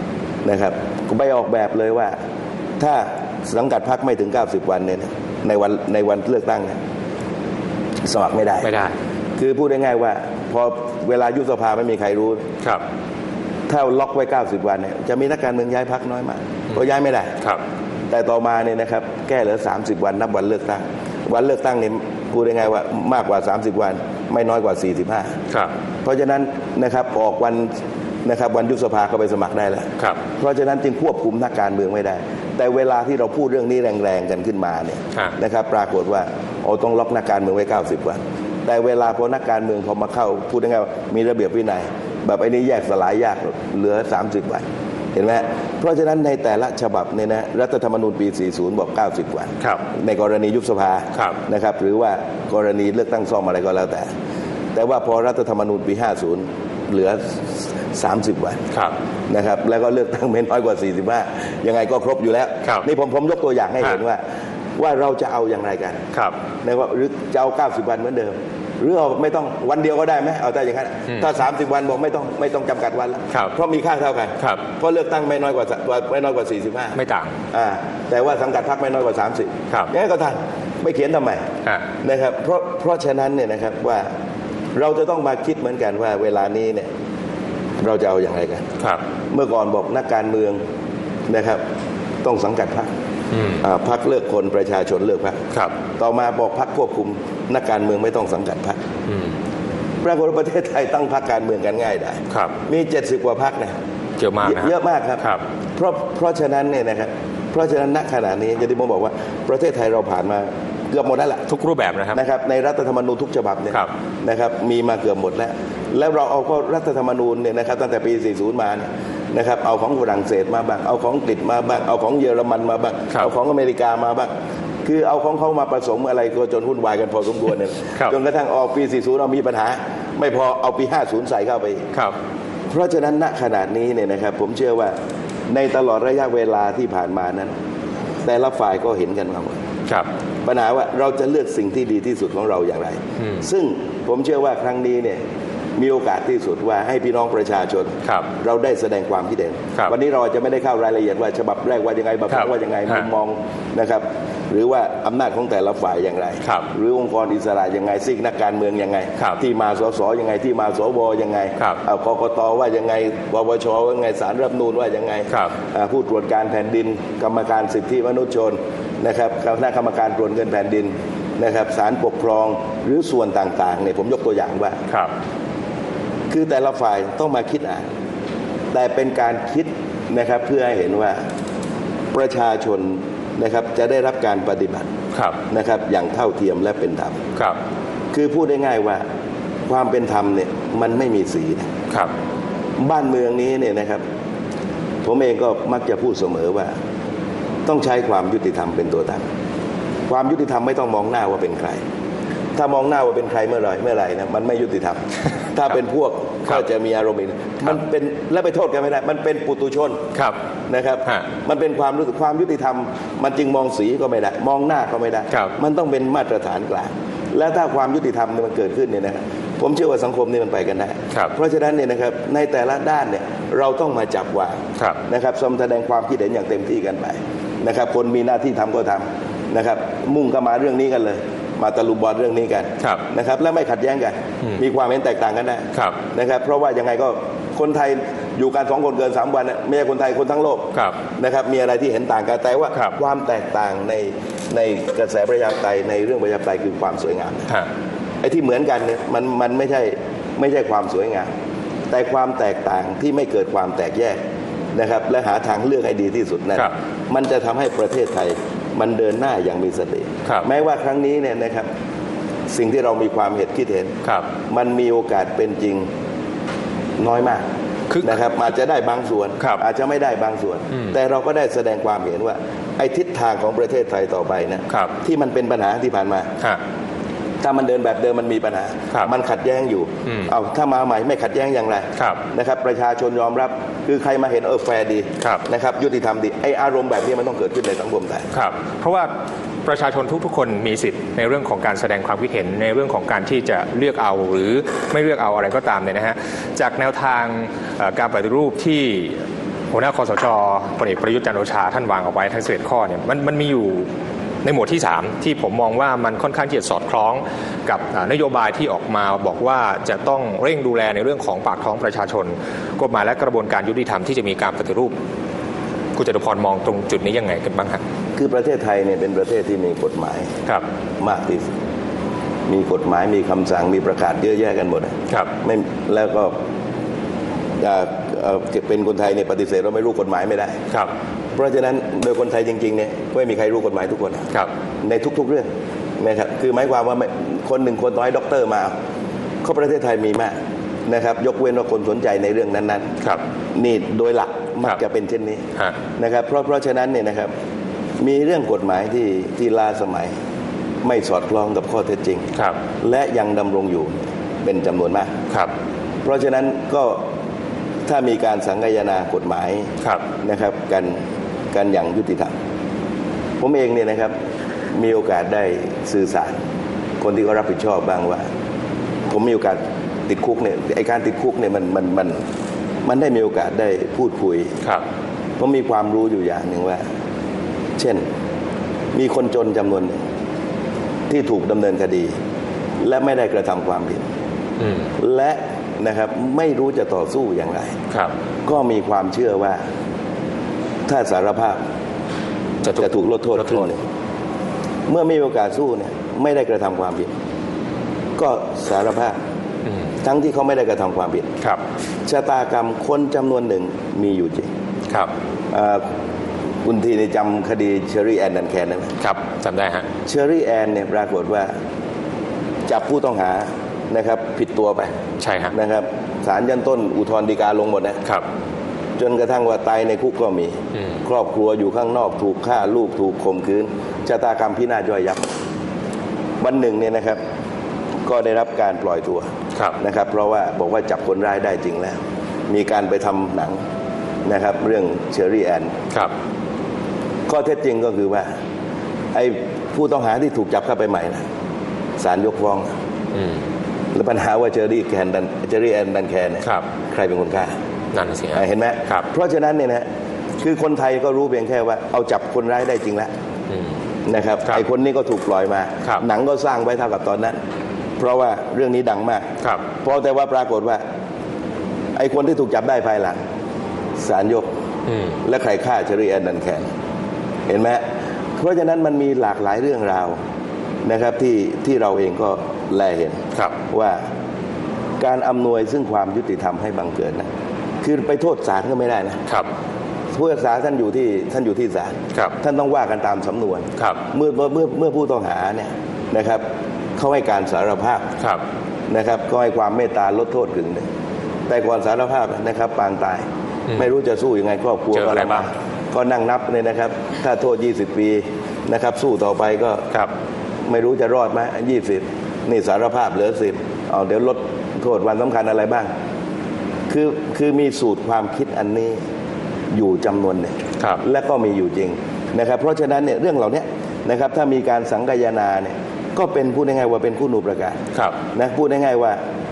นะครับก็ไปออกแบบเลยว่าถ้าสังกัดพรรคไม่ถึงเก้าสิบวันเนี่ยในวันในวันเลือกตั้งเนี่ยสมัครไม่ได้ไม่ได้คือพูดง่ายๆว่าพอเวลายุบสภาไม่มีใครรู้ครับถ้าล็อกไว้เก้าสิบวันเนี่ยจะมีนักการเมืองย้ายพรรคน้อยมากเพราะย้ายไม่ได้ครับแต่ต่อมาเนี่ยนะครับแก้เหลือสามสิบวันนับวันเลือกตั้งวันเลือกตั้งเนี่ยพูดง่ายๆว่ามากกว่าสามสิบวันไม่น้อยกว่าสี่สิบห้าครับเพราะฉะนั้นนะครับออกวันนะครับวันยุบสภาก็ไปสมัครได้แล้วครับเพราะฉะนั้นจึงควบคุมนักการเมืองไม่ได้แต่เวลาที่เราพูดเรื่องนี้แรงๆกันขึ้นมาเนี่ยนะครับปรากฏว่าโอ้ต้องล็อกนักการเมืองไว้เก้าสิบวันแต่เวลาพอนักการเมืองพอมาเข้าพูดง่ายๆว่ามีระเบียบวินัยแบบไอ้นี้แยกสลายยากเหลือสามสิบวันเห็นไหมเพราะฉะนั้นในแต่ละฉบับเนี่ยนะรัฐธรรมนูญปีสี่สิบบอกเก้าสิบวันในกรณียุบสภานะครับหรือว่ากรณีเลือกตั้งซ่อมอะไรก็แล้วแต่แต่ว่าพอรัฐธรรมนูญปีห้าสิบเหลือสามสิบวันนะครับแล้วก็เลือกตั้งไม่น้อยกว่าสี่สิบห้ายังไงก็ครบอยู่แล้วนี่ผมผมยกตัวอย่างให้เห็นว่าว่าเราจะเอาอย่างไรกันนะครับหรือจะเอาเก้าสิบวันเหมือนเดิมหรือเอาไม่ต้องวันเดียวก็ได้ไหมเอาแต่อย่างนั้นถ้าสามสิบวันบอกไม่ต้องไม่ต้องจำกัดวันแล้วเพราะมีค่าเท่ากันเพราะเลือกตั้งไม่น้อยกว่าไม่น้อยกว่าสี่สิบห้าไม่ต่างอ่าแต่ว่าสังกัดพรรคไม่น้อยกว่าสามสิบงั้นก็ท่านไม่เขียนทำไมนะครับเพราะเพราะฉะนั้นเนี่ยนะครับว่าเราจะต้องมาคิดเหมือนกันว่าเวลานี้เนี่ยเราจะเอาอย่างไรกันเมื่อก่อนบอกนักการเมืองนะครับต้องสังกัดพรรคพรรคเลือกคนประชาชนเลือกพรรคต่อมาบอกพรรคควบคุมนักการเมืองไม่ต้องสังกัดพรรคปรากฏว่าประเทศไทยตั้งพรรคการเมืองกันง่ายได้มีเจ็ดสิบกว่าพรรคนะเยอะมากนะเยอะมากครับเพราะเพราะฉะนั้นเนี่ยนะครับเพราะฉะนั้นณขณะนี้อย่างที่ผมบอกว่าประเทศไทยเราผ่านมาเกือบหมดแล้วแหละทุกรูปแบบนะครับนะครับในรัฐธรรมนูญทุกฉบับเนี่ยนะครับมีมาเกือบหมดแล้วแล้วเราเอาก็รัฐธรรมนูญเนี่ยนะครับตั้งแต่ปีสี่สิบมาเนี่ยนะครับเอาของฝรั่งเศสมาบ้างเอาของอังกฤษมาบ้างเอาของเยอรมันมาบ้างเอาของอเมริกามาบ้างคือเอาของเขามาผสมอะไรก็จนวุ่นวายกันพอสมควรเนี่ยจนกระทั่งออกปีสี่สิบเรามีปัญหาไม่พอเอาปีห้าสิบใส่เข้าไปเพราะฉะนั้นณขนาดนี้เนี่ยนะครับผมเชื่อว่าในตลอดระยะเวลาที่ผ่านมานั้นแต่ละฝ่ายก็เห็นกันมาหมดปัญหาว่าเราจะเลือกสิ่งที่ดีที่สุดของเราอย่างไรซึ่งผมเชื่อว่าครั้งนี้เนี่ยมีโอกาสที่สุดว่าให้พี่น้องประชาชน ร, เราได้แสดงความคิดเห็นวันนี้เราจะไม่ได้เข้ารายละเอียดว่าฉบับแรกว่ายังไงฉบับสองว่ายังไงมุมมองนะครับหรือว่าอำนาจของแต่ละฝ่ายอย่างไรหรือองค์กรอิสระยังไงซิ่งนักการเมืองยังไงที่มาสสยังไงที่มาสวยังไงกกตว่ายังไงปปชว่ายังไงศาลรัฐธรรมนูญว่ายังไงผู้ตรวจการแผ่นดินกรรมการสิทธิมนุษยชนนะครับคณะกรรมการตรวจเงินแผ่นดินนะครับศาลปกครองหรือส่วนต่างๆเนี่ยผมยกตัวอย่างว่าคือแต่ละฝ่ายต้องมาคิดอ่านแต่เป็นการคิดนะครับเพื่อให้เห็นว่าประชาชนนะครับจะได้รับการปฏิบัตินะครับอย่างเท่าเทียมและเป็นธรรมคือพูดง่ายๆว่าความเป็นธรรมเนี่ยมันไม่มีสีนะครับบ้านเมืองนี้เนี่ยนะครับผมเองก็มักจะพูดเสมอว่าต้องใช้ความยุติธรรมเป็นตัวตั้งความยุติธรรมไม่ต้องมองหน้าว่าเป็นใครถ้ามองหน้าว่าเป็นใครเมื่อไหร่เมื่อไหร่นะมันไม่ยุติธรรมถ้าเป็นพวกก็จะมีอารมณ์มันเป็นและไปโทษกันไม่ได้มันเป็นปุถุชนนะครับมันเป็นความรู้สึกความยุติธรรมมันจึงมองสีก็ไม่ได้มองหน้าก็ไม่ได้มันต้องเป็นมาตรฐานกลางและถ้าความยุติธรรมมันเกิดขึ้นเนี่ยนะครับผมเชื่อว่าสังคมนี่มันไปกันได้เพราะฉะนั้นเนี่ยนะครับในแต่ละด้านเนี่ยเราต้องมาจับวางนะครับแสดงความคิดเห็นอย่างเต็มที่กันไปนะครับคนมีหน้าที่ทำก็ทำนะครับมุ่งก็มาเรื่องนี้กันเลยมาตะลุมบอลเรื่องนี้กันนะครับและไม่ขัดแย้งกันมีความเห็นแตกต่างกันได้นะครับเพราะว่ายังไงก็คนไทยอยู่กันสองคนเกินสามวันไม่ใช่คนไทยคนทั้งโลกนะครับมีอะไรที่เห็นต่างกันแต่ว่าความแตกต่างในในกระแสประชาธิปไตยในเรื่องประชาธิปไตยคือความสวยงามไอ้ที่เหมือนกันเนี่ยมันมันไม่ใช่ไม่ใช่ความสวยงามแต่ความแตกต่างที่ไม่เกิดความแตกแยกนะครับและหาทางเลือกให้ดีที่สุดนั้นมันจะทำให้ประเทศไทยมันเดินหน้าอย่างมีสติแม้ว่าครั้งนี้เนี่ยนะครับสิ่งที่เรามีความเห็นคิดเห็นมันมีโอกาสเป็นจริงน้อยมากนะครับอาจจะได้บางส่วนอาจจะไม่ได้บางส่วนแต่เราก็ได้แสดงความเห็นว่าไอ้ทิศทางของประเทศไทยต่อไปนะที่มันเป็นปัญหาที่ผ่านมาถ้ามันเดินแบบเดิมมันมีปัญหามันขัดแย้งอยู่เอาถ้ามาใหม่ไม่ขัดแย้งอย่างไรนะครับประชาชนยอมรับคือใครมาเห็นเออแฟร์ดีนะครับยุติธรรมดีไออารมณ์แบบนี้มันต้องเกิดขึ้นในสังคมไทยครับเพราะว่าประชาชนทุกๆคนมีสิทธิ์ในเรื่องของการแสดงความคิดเห็นในเรื่องของการที่จะเลือกเอาหรือไม่เลือกเอาอะไรก็ตามเนี่ยนะฮะจากแนวทางการปฏิรูปที่หัวหน้าคสช.พลเอกประยุทธ์จันทร์โอชาท่านวางเอาไว้ทั้งสิบเอ็ดข้อเนี่ยมันมันมีอยู่ในหมวดที่สามที่ผมมองว่ามันค่อนข้างที่จะสอดคล้องกับนโยบายที่ออกมาบอกว่าจะต้องเร่งดูแลในเรื่องของปากท้องประชาชนกฎหมายและกระบวนการยุติธรรมที่จะมีการปฏิรูปคุณจตุพรมองตรงจุดนี้ยังไงกันบ้างครับคือประเทศไทยเนี่ยเป็นประเทศที่มีกฎหมายครับมากที่สุดมีกฎหมายมีคำสั่งมีประกาศเยอะแยะกันหมดครับไม่แล้วก็เป็นคนไทยเนี่ยปฏิเสธเราไม่รู้กฎหมายไม่ได้ครับเพราะฉะนั้นโดยคนไทยจริงๆเนี่ยไม่มีใครรู้กฎหมายทุกคนครับในทุกๆเรื่องนะครับคือหมายความว่าคนหนึ่งคนต่อให้ด็อกเตอร์มาเขาประเทศไทยมีมากนะครับยกเว้นว่าคนสนใจในเรื่องนั้นๆครับนี่โดยหลักมักจะเป็นเช่นนี้นะครับเพราะเพราะฉะนั้นเนี่ยนะครับมีเรื่องกฎหมายที่ที่ล้าสมัยไม่สอดคล้องกับข้อเท็จจริงครับและยังดำรงอยู่เป็นจำนวนมากครับเพราะฉะนั้นก็ถ้ามีการสังคายนากฎหมายนะครับกันกันอย่างยุติธรรมผมเองเนี่ยนะครับมีโอกาสได้สื่อสารคนที่เขารับผิดชอบบ้างว่าผมมีโอกาสติดคุกเนี่ยไอการติดคุกเนี่ยมันมันมันมันได้มีโอกาสได้พูดคุยผมมีความรู้อยู่อย่างหนึ่งว่าเช่นมีคนจนจำนวนหนึ่งที่ถูกดำเนินคดีและไม่ได้กระทำความผิดและนะครับไม่รู้จะต่อสู้อย่างไรก็มีความเชื่อว่าถ้าสารภาพจะจะถูกลดโทษครึ่งหนึ่งเมื่อมีโอกาสสู้เนี่ยไม่ได้กระทำความผิดก็สารภาพทั้งที่เขาไม่ได้กระทำความผิดชะตากรรมคนจำนวนหนึ่งมีอยู่จริงครับคุณทีนี่จำคดีเชอรี่แอนดันแคนได้ไหมครับจำได้ฮะเชอรี่แอนเนี่ยปรากฏว่าจับผู้ต้องหานะครับผิดตัวไปใช่ครับนะครับศาลชั้นต้นอุทธรณ์ฎีกาลงหมดนะครับจนกระทั่งว่าตายในคุกก็มีครอบครัวอยู่ข้างนอกถูกฆ่าลูกถูกข่มขืนชะตากรรมพินาศย่อยยับวันหนึ่งเนี่ยนะครับก็ได้รับการปล่อยตัวนะครับเพราะว่าบอกว่าจับคนร้ายได้จริงแล้วมีการไปทำหนังนะครับเรื่องเชอรี่แอนครับข้อเท็จจริงก็คือว่าไอ้ผู้ต้องหาที่ถูกจับเข้าไปใหม่นะศาลยกฟ้องแล้วปัญหาว่าเชอรี่แคนดันเชอรี่แอนดันแคนเนี่ยใครเป็นคนฆ่านั่นสิเห็นไหมเพราะฉะนั้นเนี่ยนะคือคนไทยก็รู้เพียงแค่ว่าเอาจับคนร้ายได้จริงแล้วนะครับไอ้คนนี้ก็ถูกปล่อยมาหนังก็สร้างไว้เท่ากับตอนนั้นเพราะว่าเรื่องนี้ดังมากเพราะแต่ว่าปรากฏว่าไอ้คนที่ถูกจับได้ภายหลังศาลยกและใครฆ่าเชอรี่แอนดันแคนเห็นไหมเพราะฉะนั้นมันมีหลากหลายเรื่องราวนะครับที่ที่เราเองก็แลเห็นว่าการอำนวยซึ่งความยุติธรรมให้บังเกิดนะคือไปโทษศาลก็ไม่ได้นะครับผู้พิพากษาท่านอยู่ที่ท่านอยู่ที่ศาลท่านต้องว่ากันตามสำนวนเมื่อเมื่อเมื่อผู้ต้องหาเนี่ยนะครับเขาให้การสารภาพนะครับก็ให้ความเมตตาลดโทษกึ่งหนึ่งแต่ก่อนสารภาพนะครับปางตายไม่รู้จะสู้ยังไงครอบครัวก็ลำบากก็นั่งนับเลยนะครับถ้าโทษยี่สิบปีนะครับสู้ต่อไปก็ไม่รู้จะรอดไหมยี่สิบนี่สารภาพเหลือสิบเอาเดี๋ยวลดโทษวันสำคัญอะไรบ้างคือคือมีสูตรความคิดอันนี้อยู่จำนวนหนึ่งและก็มีอยู่จริงนะครับเพราะฉะนั้นเนี่ยเรื่องเหล่านี้นะครับถ้ามีการสังคายนาเนี่ยก็เป็นพูดง่ายๆว่าเป็นคุณูปการนะพูดง่ายๆว่า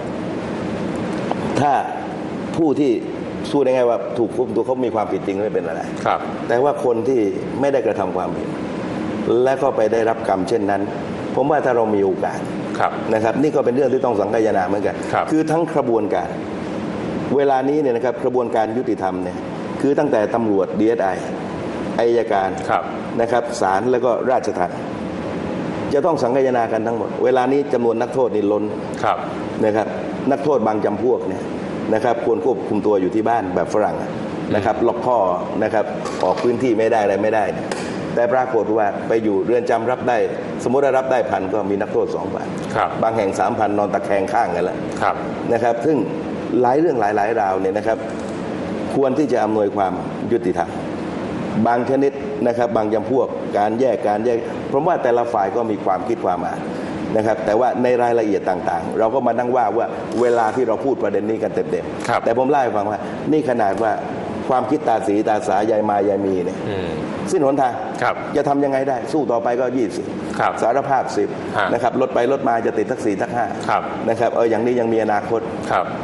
ถ้าผู้ที่สู้ได้ไงว่าถูกคุมตัวเขามีความผิดจริงไม่เป็นอะไรแต่ว่าคนที่ไม่ได้กระทำความผิดและก็ไปได้รับกรรมเช่นนั้นผมว่าถ้าเรามีโอกาสนะครับนี่ก็เป็นเรื่องที่ต้องสังคายนาเหมือนกัน ค, คือทั้งกระบวนการเวลานี้เนี่ยนะครับกระบวนการยุติธรรมเนี่ยคือตั้งแต่ตำรวจ ดี เอส ไอ อัยการนะครับศาลแล้วก็ราชทัณฑ์จะต้องสังคายนากันทั้งหมดเวลานี้จำนวนนักโทษนี่ล้นนะครับนักโทษบางจำพวกเนี่ยนะครับควรควบคุมตัวอยู่ที่บ้านแบบฝรั่งนะครับล็อกข้อนะครับออกพื้นที่ไม่ได้อะไรไม่ได้แต่ปรากฏว่าไปอยู่เรือนจำรับได้สมมติได้รับได้พันก็มีนักโทษสองพันบางแห่งสามพันนอนตะแคงข้างกันแล้วนะครับซึ่งหลายเรื่องหลายๆราวเนี่ยนะครับควรที่จะอำนวยความยุติธรรมบางชนิดนะครับบางจำพวกการแยกการแยกผมว่าแต่ละฝ่ายก็มีความคิดความอ่านนะครับแต่ว่าในรายละเอียดต่างๆเราก็มานั่งว่าว่าเวลาที่เราพูดประเด็นนี้กันเต็มๆแต่ผมเล่าให้ฟังว่านี่ขนาดว่าความคิดตาสีตาสายายมายายมีเนี่ยสิ้นหนทางจะทำยังไงได้สู้ต่อไปก็ยี่สิบสารภาพสิบนะครับลดไปลดมาจะติดทักสี่ทักห้านะครับเอออย่างนี้ยังมีอนาคต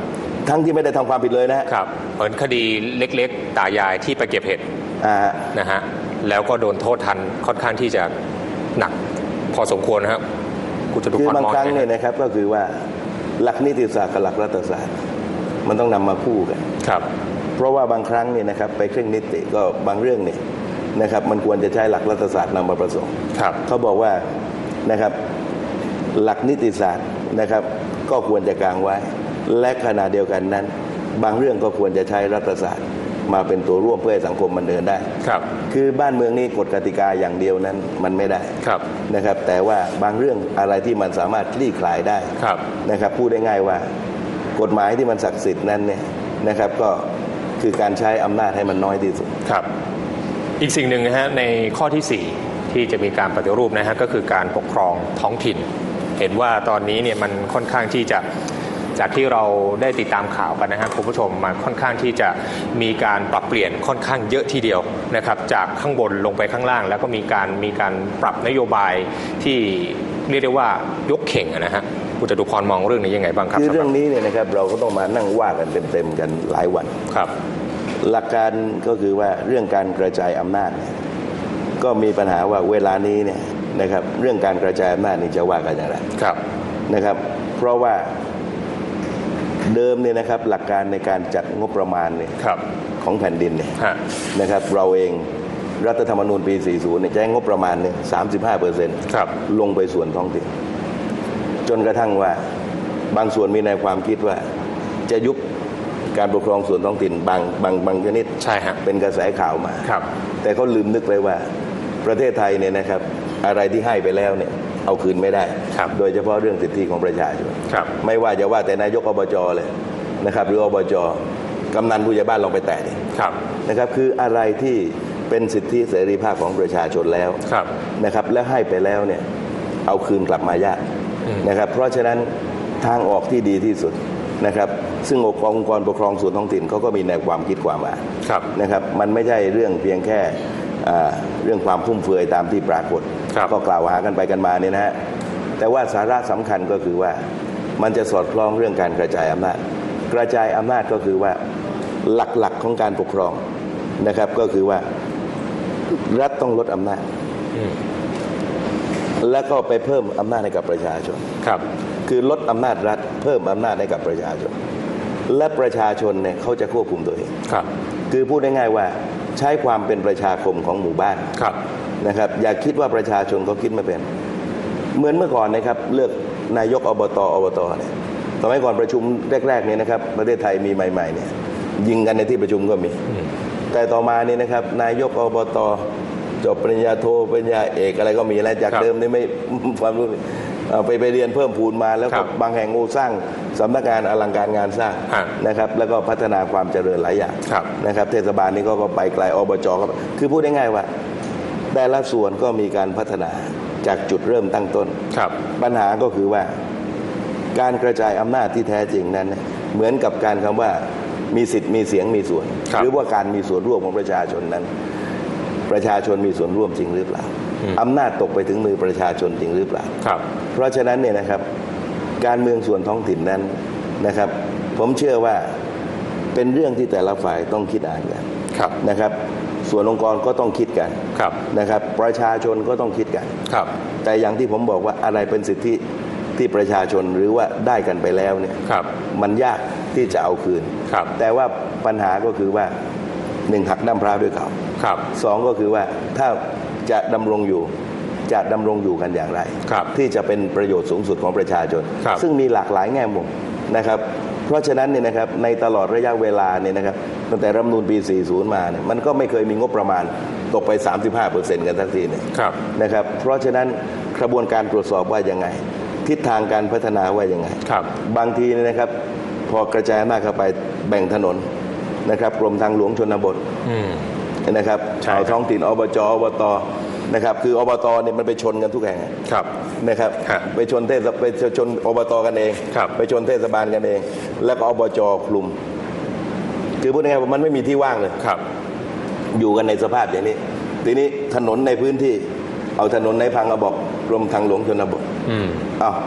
ทั้งที่ไม่ได้ทำความผิดเลยนะครับเหมือนคดีเล็กๆตายายที่ไปเก็บเห็ดอ่านะฮะแล้วก็โดนโทษทันค่อนข้างที่จะหนักพอสมควรนะครับคุณจตุพรคือบางครั้งมเนี่ยนะครับก็คือว่าหลักนิติศาสตร์กับหลักรัฐศาสตร์มันต้องนำมาคู่กันครับเพราะว่าบางครั้งเนี่ยนะครับไปเคร่งนิติก็บางเรื่องเนี่ยนะครับมันควรจะใช้หลักรัฐศาสตร์นำมาผสมครับเขาบอกว่านะครับหลักนิติศาสตร์นะครับก็ควรจะกางไว้และขณะเดียวกันนั้น บางเรื่องก็ควรจะใช้รัฐศาสตร์มาเป็นตัวร่วมเพื่อให้สังคมมันเดินได้ครับคือบ้านเมืองนี่กฎกติกาอย่างเดียวนั้นมันไม่ได้ครับนะครับ แต่ว่าบางเรื่องอะไรที่มันสามารถคลี่คลายได้ครับนะครับพูดได้ง่ายว่ากฎหมายที่มันศักดิ์สิทธิ์นั้นเนี่ยนะครับก็คือการใช้อำนาจให้มันน้อยที่สุดครับอีกสิ่งหนึ่งนะฮะในข้อที่สี่ที่จะมีการปฏิรูปนะฮะก็คือการปกครองท้องถิ่น เห็นว่าตอนนี้เนี่ยมันค่อนข้างที่จะจากที่เราได้ติดตามข่าวกันนะฮะคุณผู้ชมมันค่อนข้างที่จะมีการปรับเปลี่ยนค่อนข้างเยอะทีเดียวนะครับจากข้างบนลงไปข้างล่าง แล้วก็มีการมีการปรับนโยบายที่เรียกได้ว่ายกเข่งนะฮะคุณจตุพรมองเรื่องนี้ยังไงบ้างครับคือเรื่องนี้เนี่ยนะครับเราก็ต้องมานั่งว่ากันเต็มๆกันหลายวันครับหลักการก็คือว่าเรื่องการกระจายอำนาจเนี่ยก็มีปัญหาว่าเวลานี้เนี่ยนะครับเรื่องการกระจายอำนาจนี่จะว่ากันอย่างไรครับนะครับ เพราะว่าเดิมเนี่ยนะครับหลักการในการจัดงบประมาณเนี่ยครับของแผ่นดินเนี่ยฮะนะครับเราเองรัฐธรรมนูญปี สี่สิบ เนี่ยจะให้งบประมาณเนี่ย สามสิบห้าเปอร์เซ็นต์ครับลงไปส่วนท้องถิ่นจนกระทั่งว่าบางส่วนมีในความคิดว่าจะยุบการปกครองส่วนท้องถิ่นบางบางบางชนิดใช่ฮะเป็นกระแสข่าวมาครับแต่เขาลืมนึกไปว่าประเทศไทยเนี่ยนะครับอะไรที่ให้ไปแล้วเนี่ยเอาคืนไม่ได้ครับโดยเฉพาะเรื่องสิทธิของประชาชนครับไม่ว่าจะว่าแต่นายกอบจเลยนะครับหรืออบจกำนันผู้ใหญ่บ้านลองไปแตะดิครับนะครับคืออะไรที่เป็นสิทธิเสรีภาพของประชาชนแล้วครับนะครับและให้ไปแล้วเนี่ยเอาคืนกลับมายากอืมนะครับเพราะฉะนั้นทางออกที่ดีที่สุดนะครับซึ่งองค์กรปกครองส่วนท้องถิ่นเขาก็มีแนวความคิดความอ่านครับนะครับมันไม่ใช่เรื่องเพียงแค่อ่าเรื่องความฟุ่มเฟือยตามที่ปรากฏครับก็กล่าวหากันไปกันมาเนี่ยนะฮะแต่ว่าสาระสำคัญก็คือว่ามันจะสอดคล้องเรื่องการกระจายอำนาจกระจายอำนาจก็คือว่าหลักๆของการปกครองนะครับก็คือว่ารัฐต้องลดอำนาจอืมแล้วก็ไปเพิ่มอำนาจให้กับประชาชนครับคือลดอำนาจรัฐเพิ่มอำนาจให้กับประชาชน และประชาชนเนี่ยเขาจะควบคุมตัวเองครับคือพูดง่ายๆว่าใช้ความเป็นประชาคมของหมู่บ้านครับนะครับอย่าคิดว่าประชาชนเขาคิดไม่เป็น เหมือนเมื่อก่อนนะครับเลือกนายกอบตอบตเนี่ยสมัยก่อนประชุมแรกๆเนี่ยนะครับประเทศไทยมีใหม่ๆเนี่ยยิงกันในที่ประชุมก็มี แต่ต่อมาเนี่ยนะครับนายกอบตจบปริญญาโทปริญญาเอกอะไรก็มีแล้วจากครับเดิมนี่ไม่ ความรู้เอาไปไปเรียนเพิ่มพูนมาแล้วครัก็บบางแห่งโอ้สร้างสำนักงานอลังการงานสร้างฮะนะครับแล้วก็พัฒนาความเจริญหลายอย่างครับนะครับเทศบาลนี่ก็ก็ไปไกลอบจก็คือพูดง่ายๆว่า แต่ละส่วนก็มีการพัฒนาจากจุดเริ่มตั้งต้นครับปัญหาก็คือว่าการกระจายอำนาจที่แท้จริงนั้นเนี่ยเหมือนกับการคำว่ามีสิทธิ์มีเสียงมีส่วนครับหรือว่าการมีส่วนร่วมของประชาชนนั้น ประชาชนมีส่วนร่วมจริงหรือเปล่าอืมอำนาจตกไปถึงมือประชาชนจริงหรือเปล่าครับเพราะฉะนั้นเนี่ยนะครับการเมืองส่วนท้องถิ่นนั้นนะครับ ผมเชื่อว่าเป็นเรื่องที่แต่ละฝ่ายต้องคิดอ่านกันครับนะครับ ส่วนองค์กรก็ต้องคิดกันครับนะครับ ประชาชนก็ต้องคิดกันครับแต่อย่างที่ผมบอกว่าอะไรเป็นสิทธิที่ประชาชนหรือว่าได้กันไปแล้วเนี่ยครับมันยากที่จะเอาคืนครับแต่ว่าปัญหาก็คือว่าหนึ่งหักน้ำพร้าวด้วยเขาครับสองก็คือว่าถ้าจะดำรงอยู่จะดำรงอยู่กันอย่างไรครับที่จะเป็นประโยชน์สูงสุดของประชาชนครับซึ่งมีหลากหลายแง่มุมนะครับ เพราะฉะนั้นเนี่ยนะครับในตลอดระยะเวลาเนี่ยนะครับตั้งแต่รัฐธรรมนูญปี สี่สิบ มาเนี่ยมันก็ไม่เคยมีงบประมาณตกไป สามสิบห้าเปอร์เซ็นต์ กันทักทีเนี่ยครับนะครับเพราะฉะนั้นกระบวนการตรวจสอบว่ายังไง ทิศทางการพัฒนาว่ายังไงครับบางทีเนยนะครับพอกระจายมากเข้าไปแบ่งถนนนะครับกรมทางหลวงชนบทอืมนะครับใช่ครับเอาท้องถิ่นอบจอบตนะครับคืออบตเนี่ยมันไปชนกันทุกแห่งครับนะครับฮะไปชนเทศไปชนอบตกันเองครับไปชนเทศบาลกันเอง แล้วก็อบจคลุม คือพูดง่ายๆว่ามันไม่มีที่ว่างเลยครับอยู่กันในสภาพอย่างนี้ ทีนี้ถนนในพื้นที่เอาถนนในพังเอาบอกกรมทางหลวงชนบทอืมอ้าว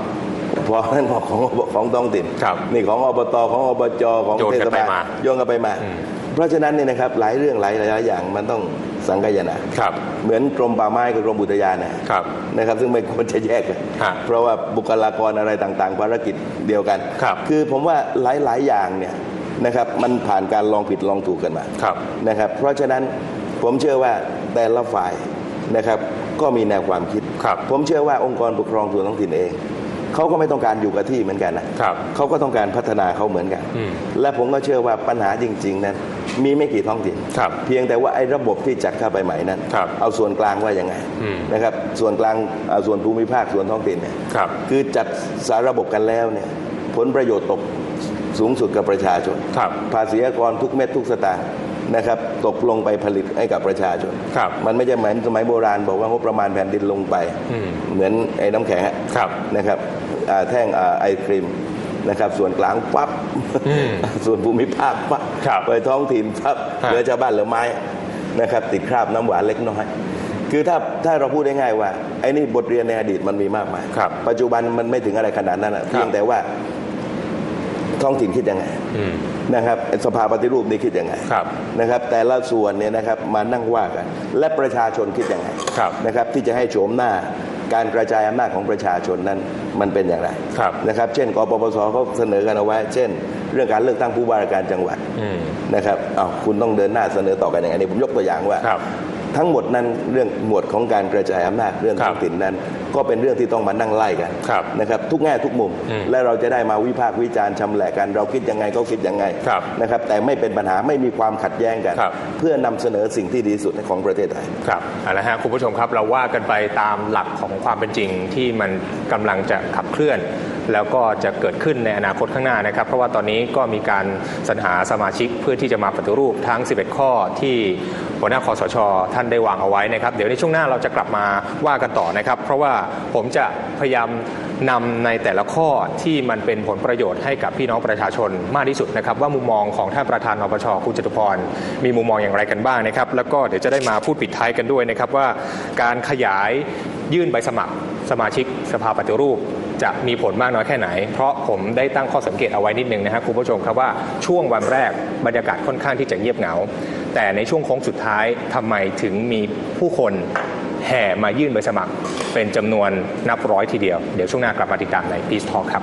พอนั้นพอของของท้องถิ่นนี่ของอบตของอบจของเทศบาลโยงกันไปมาเพราะฉะนั้นเนี่ยนะครับหลายเรื่องหลายหลายอย่างมันต้องสังคายนาเหมือนกรมป่าไม้กับกรมอุทยานนะครับนะครับซึ่งไม่ควรจะแยกกันเพราะว่าบุคลากรอะไรต่างๆภารกิจเดียวกันคือผมว่าหลายๆอย่างเนี่ยนะครับมันผ่านการลองผิดลองถูกกันมานะครับเพราะฉะนั้นผมเชื่อว่าแต่ละฝ่ายนะครับก็มีแนวความคิดผมเชื่อว่าองค์กรปกครองส่วนท้องถิ่นเองเขาก็ไม่ต้องการอยู่กับที่เหมือนกันนะเขาก็ต้องการพัฒนาเขาเหมือนกันและผมก็เชื่อว่าปัญหาจริงๆนั้นมีไม่กี่ท้องถิ่นเพียงแต่ว่าไอ้ระบบที่จัดเข้าไปใหม่นั้นเอาส่วนกลางว่ายังไงนะครับส่วนกลางส่วนภูมิภาคส่วนท้องถิ่นเนี่ยคือจัดสารระบบกันแล้วเนี่ยผลประโยชน์ตกสูงสุดกับประชาชนภาษีอากรทุกเม็ดทุกสตางค์นะครับตกลงไปผลิตให้กับประชาชนมันไม่ใช่เหมือนสมัยโบราณบอกว่างบประมาณแผ่นดินลงไปเหมือนไอ้น้ำแข็งนะครับแท่งไอศครีมนะครับส่วนกลางปั๊บส่วนภูมิภาคปั๊บไปท้องถิ่นปั๊บเหลือชาวบ้านเหลือไม้นะครับติดคราบน้ำหวานเล็กน้อยคือถ้าถ้าเราพูดง่ายๆว่าไอ้นี่บทเรียนในอดีตมันมีมากมายปัจจุบันมันไม่ถึงอะไรขนาดนั้นเพียงแต่ว่าท้องถิ่นคิดยังไงนะครับสภาปฏิรูปนี่คิดยังไงนะครับแต่ละส่วนเนี่ยนะครับมานั่งว่ากันและประชาชนคิดยังไงนะครับที่จะให้โฉมหน้าการกระจายอำนาจของประชาชนนั้นมันเป็นอย่างไรนะครับเช่นกปปสเขาเสนอกันเอาไว้เช่นเรื่องการเลือกตั้งผู้ว่าราชการจังหวัดนะครับอ้าวคุณต้องเดินหน้าเสนอต่อกันอย่างไรผมยกตัวอย่างว่าทั้งหมดนั้นเรื่องหมวดของการกระจายอำนาจเรื่องท้องถิ่นนั้นก็เป็นเรื่องที่ต้องมานั่งไล่กันนะครับทุกแง่ทุกมุมและเราจะได้มาวิพากษ์วิจารณ์ชำแหละกันเราคิดยังไงเขาคิดยังไงนะครับแต่ไม่เป็นปัญหาไม่มีความขัดแย้งกันเพื่อนำเสนอสิ่งที่ดีสุดของประเทศไทยครับเอาละฮะคุณผู้ชมครับเราว่ากันไปตามหลักของความเป็นจริงที่มันกำลังจะขับเคลื่อนแล้วก็จะเกิดขึ้นในอนาคตข้างหน้านะครับเพราะว่าตอนนี้ก็มีการสรรหาสมาชิกเพื่อที่จะมาปฏิรูปทั้งสิบเอ็ดข้อที่หัวหน้าคสช.ท่านได้วางเอาไว้นะครับเดี๋ยวในช่วงหน้าเราจะกลับมาว่ากันต่อนะครับเพราะว่าผมจะพยายามนำในแต่ละข้อที่มันเป็นผลประโยชน์ให้กับพี่น้องประชาชนมากที่สุดนะครับว่ามุมมองของท่านประธานนปช.คุณจตุพรมีมุมมองอย่างไรกันบ้างนะครับแล้วก็เดี๋ยวจะได้มาพูดปิดท้ายกันด้วยนะครับว่าการขยายยื่นใบสมัครสมาชิกสภาปฏิรูปจะมีผลมากน้อยแค่ไหนเพราะผมได้ตั้งข้อสังเกตเอาไว้นิดนึงนะครับคุณผู้ชมครับว่าช่วงวันแรกบรรยากาศค่อนข้างที่จะเงียบเหงาแต่ในช่วงโค้งสุดท้ายทำไมถึงมีผู้คนแห่มายื่นใบสมัครเป็นจำนวนนับร้อยทีเดียวเดี๋ยวช่วงหน้ากลับมาติดตามใน Peace Talk ครับ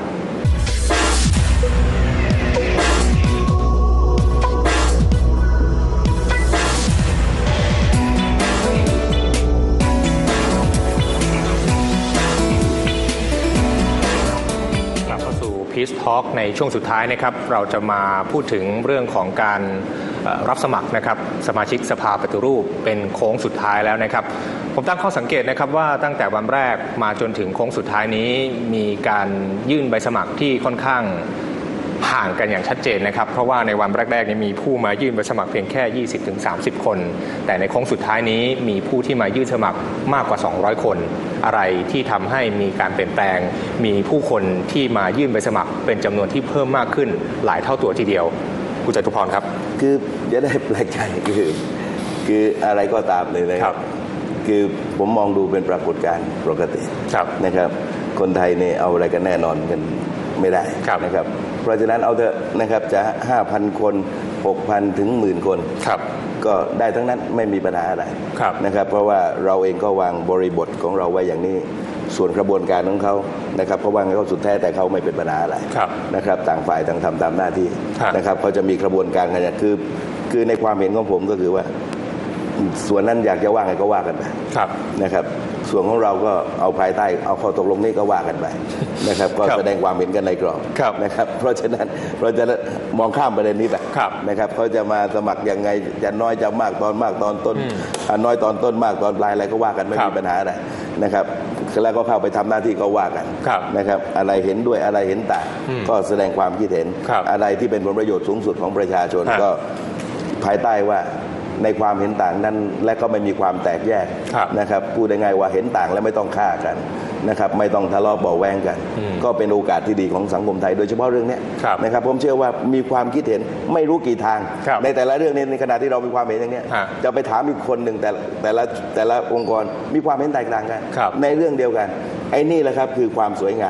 Peace Talk ในช่วงสุดท้ายนะครับเราจะมาพูดถึงเรื่องของการรับสมัครนะครับสมาชิกสภาปฏิรูปเป็นโค้งสุดท้ายแล้วนะครับผมตั้งข้อสังเกตนะครับว่าตั้งแต่วันแรกมาจนถึงโค้งสุดท้ายนี้มีการยื่นใบสมัครที่ค่อนข้างห่างกันอย่างชัดเจนนะครับเพราะว่าในวันแรกๆนี้มีผู้มายื่นใบสมัครเพียงแค่ ยี่สิบถึงสามสิบ คนแต่ในโค้งสุดท้ายนี้มีผู้ที่มายื่นสมัครมากกว่าสองร้อยคนอะไรที่ทำให้มีการเปลี่ยนแปลงมีผู้คนที่มายื่นใบสมัครเป็นจำนวนที่เพิ่มมากขึ้นหลายเท่าตัวทีเดียวคุณจตุพรครับคือจะได้แปลกใจคือคืออะไรก็ตามเลยนะครับคือผมมองดูเป็นปรากฏการณ์ปกตินะครับคนไทยเนี่ยเอาอะไรกันแน่นอนกันไม่ได้นะครับเพราะฉะนั้นเอาเถอะนะครับจะ ห้าพัน คน หกพัน ถึง หนึ่งหมื่น คนก็ได้ทั้งนั้นไม่มีปัญหาอะไรนะครับเพราะว่าเราเองก็วางบริบทของเราไว้อย่างนี้ส่วนกระบวนการของเขานะครับเขาวางให้เขาสุดแท้แต่เขาไม่เป็นปัญหาอะไรนะครับต่างฝ่ายต่างทำตามหน้าที่นะครับเขาจะมีกระบวนการกันคือคือในความเห็นของผมก็คือว่าส่วนนั้นอยากจะว่าไงก็ว่ากันไปนะครับส่วนของเราก็เอาภายใต้เอาข้อตกลงนี้ก็ว่ากันไปนะครับก็แสดงความเห็นกันในกรอบนะครับเพราะฉะนั้นเราจะมองข้ามประเด็นนี้ไปนะครับเขาจะมาสมัครยังไงจะน้อยจะมากตอนมากตอนต้นน้อยตอนต้นมากตอนปลายอะไรก็ว่ากันไม่มีปัญหาอะไรนะครับแล้วก็เข้าไปทำหน้าที่ก็ว่ากันนะครับอะไรเห็นด้วยอะไรเห็นต่างก็แสดงความคิดเห็นอะไรที่เป็นผลประโยชน์สูงสุดของประชาชนก็ภายใต้ว่าในความเห็นต่างนั้นและก็ไม่มีความแตกแยกนะครับพูดได้ไงว่าเห็นต่างและไม่ต้องฆ่ากันนะครับไม่ต้องทะเลาะเบาแวงกันก็เป็นโอกาสที่ดีของสังคมไทยโดยเฉพาะเรื่องนี้นะครับผมเชื่อว่ามีความคิดเห็นไม่รู้กี่ทางในแต่ละเรื่องนี้ในขณะที่เรามีความเห็นอย่างนี้จะไปถามอีกคนหนึ่งแต่แต่ละแต่ละองค์กรมีความเห็นแตกต่างกันในเรื่องเดียวกันไอ้นี่แหละครับคือความสวยงาม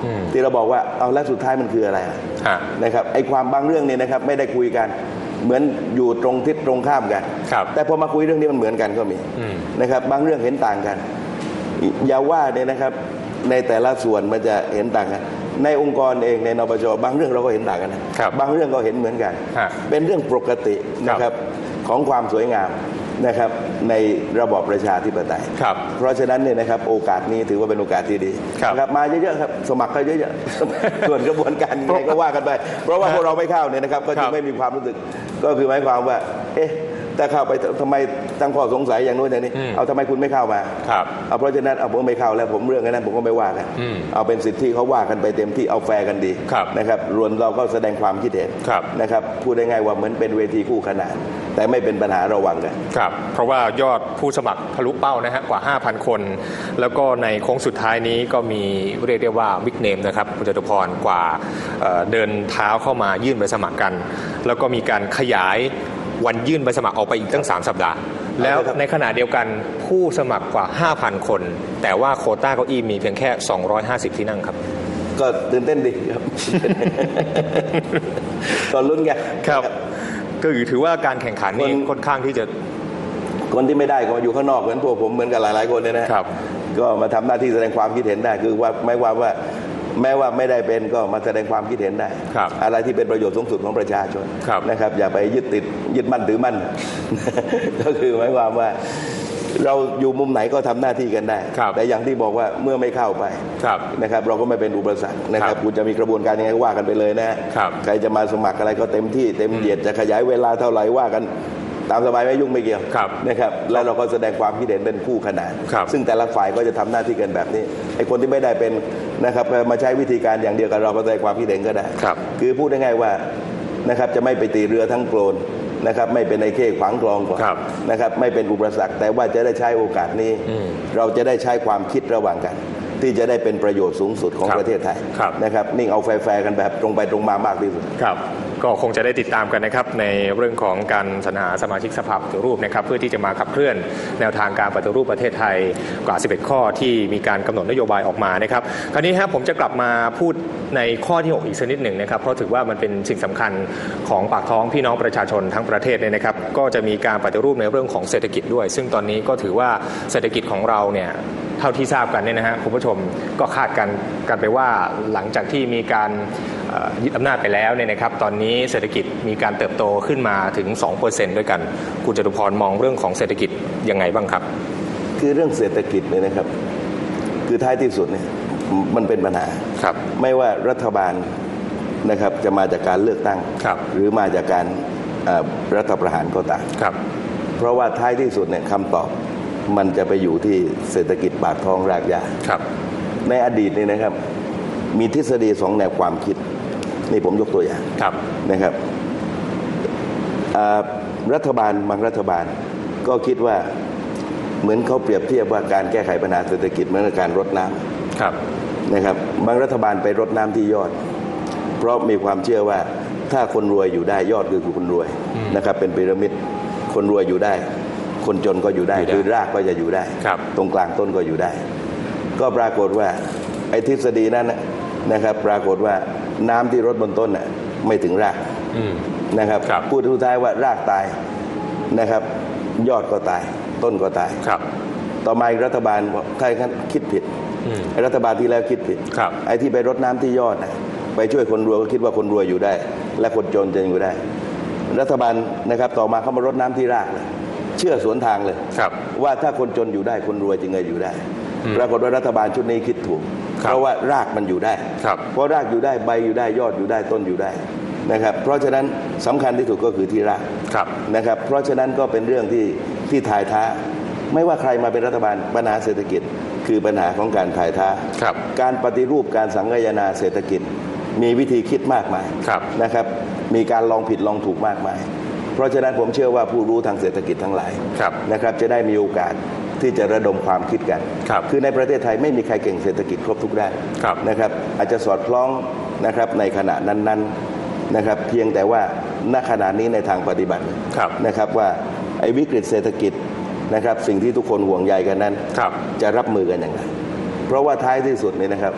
ที่เราบอกว่าเอาแล้วสุดท้ายมันคืออะไรนะครับไอ้ความบางเรื่องเนี่ยนะครับไม่ได้คุยกันเหมือนอยู่ตรงทิศตรงข้ามกันแต่พอมาคุยเรื่องนี้มันเหมือนกันก็มีนะครับบางเรื่องเห็นต่างกันอย่าว่าเนี่ยนะครับในแต่ละส่วนมันจะเห็นต่างกันในองค์กรเองในนปชบางเรื่องเราก็เห็นต่างกันนะบางเรื่องก็เห็นเหมือนกันเป็นเรื่องปกตินะครับของความสวยงามนะครับในระบอบประชาธิปไตยเพราะฉะนั้นเนี่ยนะครับโอกาสนี้ถือว่าเป็นโอกาสที่ดีครับมาเยอะๆครับสมัครก็เยอะๆส่วนกระบวนการยังไงก็ว่ากันไปเพราะว่าพวกเราไม่เข้าเนี่ยนะครับก็จะไม่มีความรู้สึกก็คือหมายความว่าเอ๊ะถ้าเข้าไปทำไมตั้งข้อสงสัยอย่างโน้นอย่างนี้เอาทำไมคุณไม่เข้ามาเอาเพราะฉะนั้นเอาผมไม่เข้าแล้วผมเรื่องนั้นผมก็ไม่ว่ากันเอาเป็นสิทธิเขาว่ากันไปเต็มที่เอาแฟร์กันดีนะครับรวมเราก็แสดงความคิดเห็นนะครับพูดได้ง่ายว่าเหมือนเป็นเวทีคู่ขนานแต่ไม่เป็นปัญหาระหว่างกันครับเพราะว่ายอดผู้สมัครทะลุเป้านะฮะกว่า ห้าพัน คนแล้วก็ในโค้งสุดท้ายนี้ก็มีเรียกได้ว่าบิ๊กเนมนะครับคุณจตุพรกว่าเดินเท้าเข้ามายื่นใบสมัครกันแล้วก็มีการขยายวันยื่นใบสมัครออกไปอีกตั้งสามสัปดาห์แล้วในขณะเดียวกันผู้สมัครกว่า ห้าพัน คนแต่ว่าโควต้าเก้าอี้มีเพียงแค่สองร้อยห้าสิบที่นั่งครับก็ตื่นเต้นดีครับตอนลุ้นไงครับก็ถือว่าการแข่งขันนี่ค่อนข้างที่จะคนที่ไม่ได้ก็มาอยู่ข้างนอกเหมือนพวกผมเหมือนกับหลายๆคนเนี่ยนะครับก็มาทำหน้าที่แสดงความคิดเห็นได้คือว่าไม่ว่าว่าแม้ว่าไม่ได้เป็นก็มาแสดงความคิดเห็นได้อะไรที่เป็นประโยชน์สูงสุดของประชาชนนะครับอย่าไปยึดติดยึดมั่นถือมั่นก็คือหมายความว่าเราอยู่มุมไหนก็ทำหน้าที่กันได้แต่อย่างที่บอกว่าเมื่อไม่เข้าไปนะครับเราก็ไม่เป็นอุปสรรคนะครับคุณจะมีกระบวนการยังไงว่ากันไปเลยนะใครจะมาสมัครอะไรก็เต็มที่เต็มเหยียดจะขยายเวลาเท่าไหร่ว่ากันตามสบายไม่ยุ่งไม่เกี่ยวนะครับแล้วเราก็แสดงความคิดเห็นเป็นคู่ขนานซึ่งแต่ละฝ่ายก็จะทำหน้าที่กันแบบนี้ไอ้คนที่ไม่ได้เป็นนะครับมาใช้วิธีการอย่างเดียวกันเราก็แสดงความคิดเห็นก็ได้คือพูดง่ายๆว่านะครับจะไม่ไปตีเรือทั้งโกลนนะครับไม่เป็นไอ้เข้ขวางคลองก่อนนะครับไม่เป็นอุปสรรคแต่ว่าจะได้ใช้โอกาสนี้เราจะได้ใช้ความคิดระหว่างกันที่จะได้เป็นประโยชน์สูงสุดของประเทศไทยนะครับนิ่งเอาแฟร์ๆกันแบบตรงไปตรงมามากที่สุดครับก็คงจะได้ติดตามกันนะครับในเรื่องของการสรรหาสมาชิกสภาปฏิรูปนะครับเพื่อที่จะมาขับเคลื่อนแนวทางการปฏิรูปประเทศไทยกว่าสิบเอ็ดข้อที่มีการกำหนดนโยบายออกมานะครับคราวนี้ครับผมจะกลับมาพูดในข้อที่หกอีกสักนิดหนึ่งนะครับเพราะถือว่ามันเป็นสิ่งสำคัญของปากท้องพี่น้องประชาชนทั้งประเทศเลยนะครับก็จะมีการปฏิรูปในเรื่องของเศรษฐกิจด้วยซึ่งตอนนี้ก็ถือว่าเศรษฐกิจของเราเนี่ยเท่าที่ทราบกันเนี่ยนะฮะคุณผู้ชมก็คาดกันกันไปว่าหลังจากที่มีการยึดอำนาจไปแล้วเนี่ยนะครับตอนนี้เศรษฐกิจมีการเติบโตขึ้นมาถึง สองเปอร์เซ็นต์ ด้วยกันคุณจตุพรมองเรื่องของเศรษฐกิจยังไงบ้างครับคือเรื่องเศรษฐกิจเนี่ยนะครับคือท้ายที่สุดเนี่ยมันเป็นปัญหาครับไม่ว่ารัฐบาลนะครับจะมาจากการเลือกตั้งหรือมาจากการรัฐประหารก็ตามครับเพราะว่าท้ายที่สุดเนี่ยคำตอบมันจะไปอยู่ที่เศรษฐกิจปากท้องรากหญ้าครับในอดีตนี่นะครับมีทฤษฎีสองแนวความคิดนี่ผมยกตัวอย่างนะครับรัฐบาลบางรัฐบาลก็คิดว่าเหมือนเขาเปรียบเทียบว่าการแก้ไขปัญหาเศรษฐกิจเหมือนการรดน้ำนะครับบางรัฐบาลไปรดน้ำที่ยอดเพราะมีความเชื่อว่าถ้าคนรวยอยู่ได้ยอดคือคนรวยนะครับเป็นพีระมิดคนรวยอยู่ได้คนจนก็อยู่ได้คือรากก็จะอยู่ได้ตรงกลางต้นก็อยู่ได้ก็ปรากฏว่าไอ้ทฤษฎีนั้นนะครับปรากฏว่าน้ำที่รดบนต้นน่ะไม่ถึงรากนะครับพูดสุดท้ายว่ารากตายนะครับยอดก็ตายต้นก็ตายต่อมารัฐบาลใครกันคิดผิดรัฐบาลที่แล้วคิดผิดไอ้ที่ไปรดน้ำที่ยอดน่ะไปช่วยคนรวยก็คิดว่าคนรวยอยู่ได้และคนจนจะอยู่ได้รัฐบาลนะครับต่อมาเขามารดน้ำที่รากเลยเชื่อสวนทางเลยว่าถ้าคนจนอยู่ได้คนรวยจึงจะอยู่ได้ปรากฏว่ารัฐบาลชุดนี้คิดถูกเพราะว่ารากมันอยู่ได้เพราะรากอยู่ได้ใบอยู่ได้ยอดอยู่ได้ต้นอยู่ได้นะครับเพราะฉะนั้นสำคัญที่สุดก็คือที่รากนะครับเพราะฉะนั้นก็เป็นเรื่องที่ที่ถ่ายท้าไม่ว่าใครมาเป็นรัฐบาลปัญหาเศรษฐกิจคือปัญหาของการถ่ายท้าการปฏิรูปการสังคายนาเศรษฐกิจมีวิธีคิดมากมายนะครับมีการลองผิดลองถูกมากมายเพราะฉะนั้นผมเชื่อว่าผู้รู้ทางเศรษฐกิจทั้งหลายนะครับจะได้มีโอกาสที่จะระดมความคิดกัน ค, คือในประเทศไทยไม่มีใครเก่งเศรษฐกิจครบทุกด้านนะครับอาจจะสอดคล้องนะครับในขณะนั้นๆนะครับเพียงแต่ว่าณขณะนี้ในทางปฏิบัตินะครับว่าไอ้วิกฤตเศรษฐกิจนะครับสิ่งที่ทุกคนห่วงใยกันนั้นจะรับมือกันอย่างไรเพราะว่าท้ายที่สุดเนี่ยนะครับ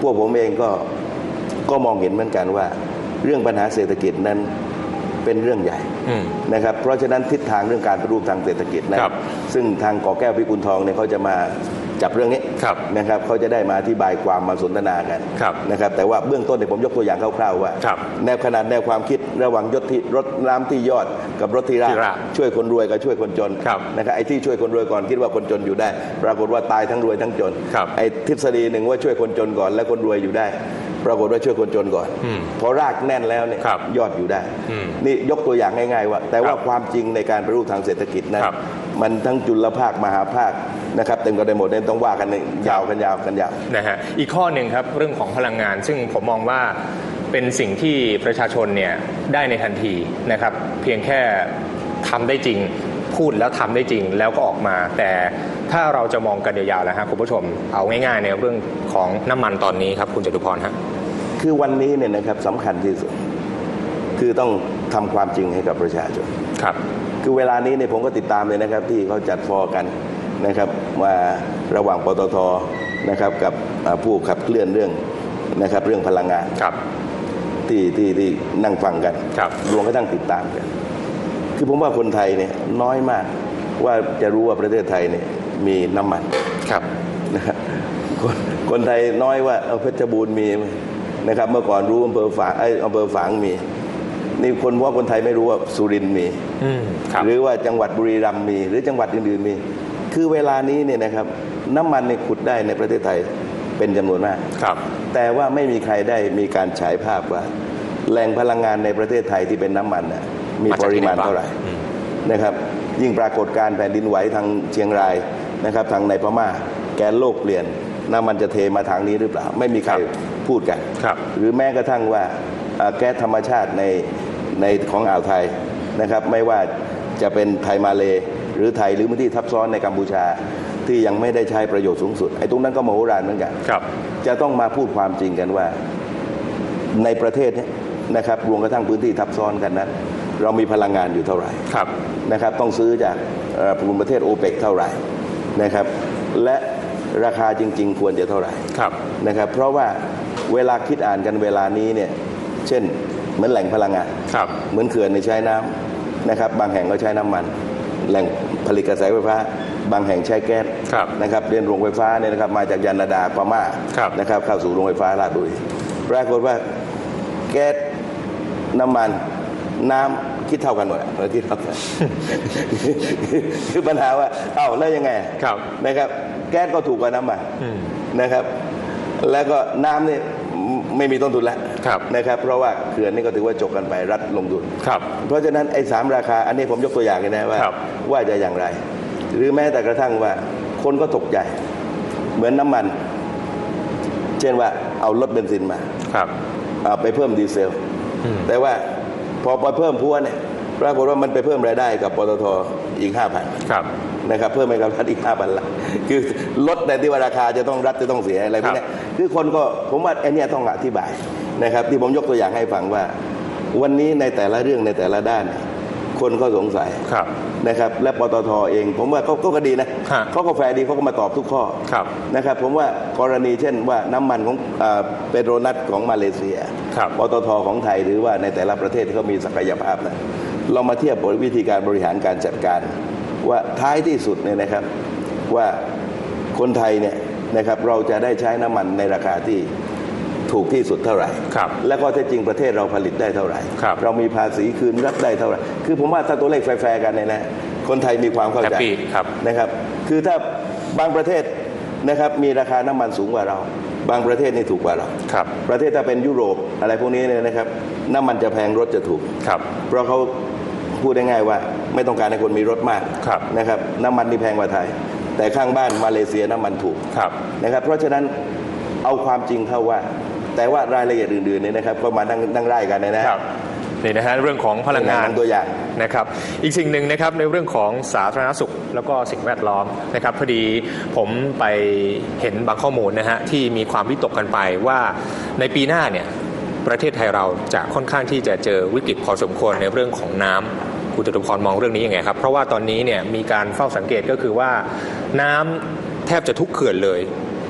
พวกผมเองก็ก็มองเห็นเหมือนกันว่าเรื่องปัญหาเศรษฐกิจนั้นเป็นเรื่องใหญ่นะครับเพราะฉะนั้นทิศทางเรื่องการปฏิรูปทางเศรษฐกิจนะซึ่งทางกอแก้วพิกุลทองเนี่ยเขาจะมาจับเรื่องนี้นะครับเขาจะได้มาอธิบายความมาสนทนากันนะครับแต่ว่าเบื้องต้นเนี่ยผมยกตัวอย่างคร่าวๆว่าแนวขนาดแนวความคิดระหว่างยศที่รถน้ำที่ยอดกับรถที่รากช่วยคนรวยกับช่วยคนจนนะครับไอ้ที่ช่วยคนรวยก่อนคิดว่าคนจนอยู่ได้ปรากฏว่าตายทั้งรวยทั้งจนไอ้ทฤษฎีหนึ่งว่าช่วยคนจนก่อนแล้วคนรวยอยู่ได้ปรากฏว่าช่วยคนจนก่อนพอรากแน่นแล้วเนี่ยยอดอยู่ได้นี่ยกตัวอย่างง่ายๆว่าแต่ว่าความจริงในการปฏิรูปทางเศรษฐกิจนั้นมันทั้งจุลภาคมหาภาคนะครับเต็มกันไปหมดเนี่ยต้องว่ากันยาวกันยาวกันยาวนะฮะอีกข้อหนึ่งครับเรื่องของพลังงานซึ่งผมมองว่าเป็นสิ่งที่ประชาชนเนี่ยได้ในทันทีนะครับเพียงแค่ทำได้จริงพูดแล้วทำได้จริงแล้วก็ออกมาแต่ถ้าเราจะมองกันยาวๆแล้วฮะคุณผู้ชมเอาง่ายๆในเรื่องของน้ำมันตอนนี้ครับคุณจตุพรฮะคือวันนี้เนี่ยนะครับสำคัญที่สุดคือต้องทำความจริงให้กับประชาชนครับคือเวลานี้เนี่ยผมก็ติดตามเลยนะครับที่เขาจัดฟอร์กันนะครับว่าระหว่างปตท.นะครับกับผู้ขับเคลื่อนเรื่องนะครับเรื่องพลังงานครับที่ที่ที่นั่งฟังกันรวมกระทั่งติดตามกันคือผมว่าคนไทยเนี่ยน้อยมากว่าจะรู้ว่าประเทศไทยเนี่ยมีน้ำมันครับนะครับคนคนไทยน้อยว่าเอาเพชรบูรณ์มีนะครับเมื่อก่อนรู้อำเภอฝางไอ้อำเภอฝางมีนี่คนว่าคนไทยไม่รู้ว่าสุรินทร์มีหรือว่าจังหวัดบุรีรัมย์มีหรือจังหวัดอื่นๆมีคือเวลานี้เนี่ยนะครับน้ำมันเนี่ยขุดได้ในประเทศไทยเป็นจำนวนมากครับแต่ว่าไม่มีใครได้มีการฉายภาพว่าแหล่งพลังงานในประเทศไทยที่เป็นน้ำมันน่ะมีปริมาณเท่าไหร่นะครับยิ่งปรากฏการแผ่นดินไหวทางเชียงรายนะครับทางในพม่าแกนโลกเปลี่ยนน้ำมันจะเทมาทางนี้หรือเปล่าไม่มีใครพูดกันหรือแม้กระทั่งว่าแก๊สธรรมชาติในในของอ่าวไทยนะครับไม่ว่าจะเป็นไทยมาเลหรือไทยหรือพื้นที่ทับซ้อนในกัมพูชาที่ยังไม่ได้ใช้ประโยชน์สูงสุดไอ้ตรงนั้นก็มโหฬารเหมือนกันจะต้องมาพูดความจริงกันว่าในประเทศนี้นะครับรวมกระทั่งพื้นที่ทับซ้อนกันนั้นเรามีพลังงานอยู่เท่าไหร่นะครับต้องซื้อจากกลุ่มประเทศโอเปกเท่าไหร่นะครับและราคาจริงๆควรจะเท่าไหร่นะครับเพราะว่าเวลาคิดอ่านกันเวลานี้เนี่ยเช่นเหมือนแหล่งพลังงานเหมือนเขื่อนในใช้น้ำนะครับบางแห่งก็ใช้น้ำมันแหล่งผลิตกระแสไฟฟ้าบางแห่งใช้แก๊สนะครับเรียนโรงไฟฟ้าเนี่ยนะครับมาจากยานาดาพม่านะครับเข้าสู่โรงไฟฟ้าราชบุรีปรากฏว่าแก๊สน้ำมันน้ำคิดเท่ากันหมดเลยคิดเท่ากันคือปัญหาว่าเอ้าแล้วยังไงนะครับแก๊สก็ถูกกว่าน้ำมันนะครับแล้วก็น้ำเนี่ยไม่มีต้นทุนแล้วนะครับเพราะว่าเขื่อนนี่ก็ถือว่าจบกันไปรัฐลงทุนเพราะฉะนั้นไอ้สามราคาอันนี้ผมยกตัวอย่างเลยนะว่าว่าจะอย่างไรหรือแม้แต่กระทั่งว่าคนก็ตกใจเหมือนน้ำมันเช่นว่าเอารถเบนซินมาเอาไปเพิ่มดีเซลแต่ว่าพอไปเพิ่มพัวเนี่ยปรากฏว่ามันไปเพิ่มรายได้กับปตท.อีก ห้าพัน นะครับเพิ่มไปกับรัฐอีก ห้าพัน ละคือลดในที่ว่าราคาจะต้องรัฐจะต้องเสียอะไรพวกนี้คือคนก็ผมว่าไอ้นี่ต้องอธิบายนะครับที่ผมยกตัวอย่างให้ฟังว่าวันนี้ในแต่ละเรื่องในแต่ละด้านคนก็สงสัยนะครับและปตท.เองผมว่าก็ก็ดีนะเขาก็แฟร์ดีเขาก็มาตอบทุกข้อนะครับผมว่ากรณีเช่นว่าน้ำมันของเปโตรนัสของมาเลเซียปตท.ของไทยหรือว่าในแต่ละประเทศที่เขามีศักยภาพนะเรามาเทียบวิธีการบริหารการจัดการว่าท้ายที่สุดเนี่ยนะครับว่าคนไทยเนี่ยนะครับเราจะได้ใช้น้ำมันในราคาที่ถูกที่สุดเท่าไหร่แล้วก็แท้จริงประเทศเราผลิตได้เท่าไหร่รเรามีภาษีคืนรัฐได้เท่าไหร่คือผมว่าถ้าตัวเลขแฟร์ๆกันเนี่ยนะคนไทยมีความเข้าใจนะครับคือถ้าบางประเทศนะครับมีราคาน้ำมันสูงกว่าเราบางประเทศนี่ถูกกว่าเราประเทศถ้าเป็นยุโรปอะไรพวกนี้เนี่ยนะครับน้ำมันจะแพงรถจะถูกเพราะเขาพูดได้ง่ายว่าไม่ต้องการให้คนมีรถมากนะครับน้ำมันนี่แพงกว่าไทยแต่ข้างบ้านมาเลเซียน้ำมันถูกนะครับเพราะฉะนั้นเอาความจริงเข้าว่าแต่ว่ารายละเอียดอื่นๆเนี่ยนะครับก็มานั่งนั่งไล่กันนะครับนี่นะฮะเรื่องของพลังงานตัวอย่างนะครับอีกสิ่งหนึ่งนะครับในเรื่องของสาธารณสุขแล้วก็สิ่งแวดล้อมนะครับพอดีผมไปเห็นบางข้อมูลนะฮะที่มีความวิตกกันไปว่าในปีหน้าเนี่ยประเทศไทยเราจะค่อนข้างที่จะเจอวิกฤตพอสมควรในเรื่องของน้ำคุณจตุพรมองเรื่องนี้ยังไงครับเพราะว่าตอนนี้เนี่ยมีการเฝ้าสังเกตก็คือว่าน้ำแทบจะทุกเขื่อนเลย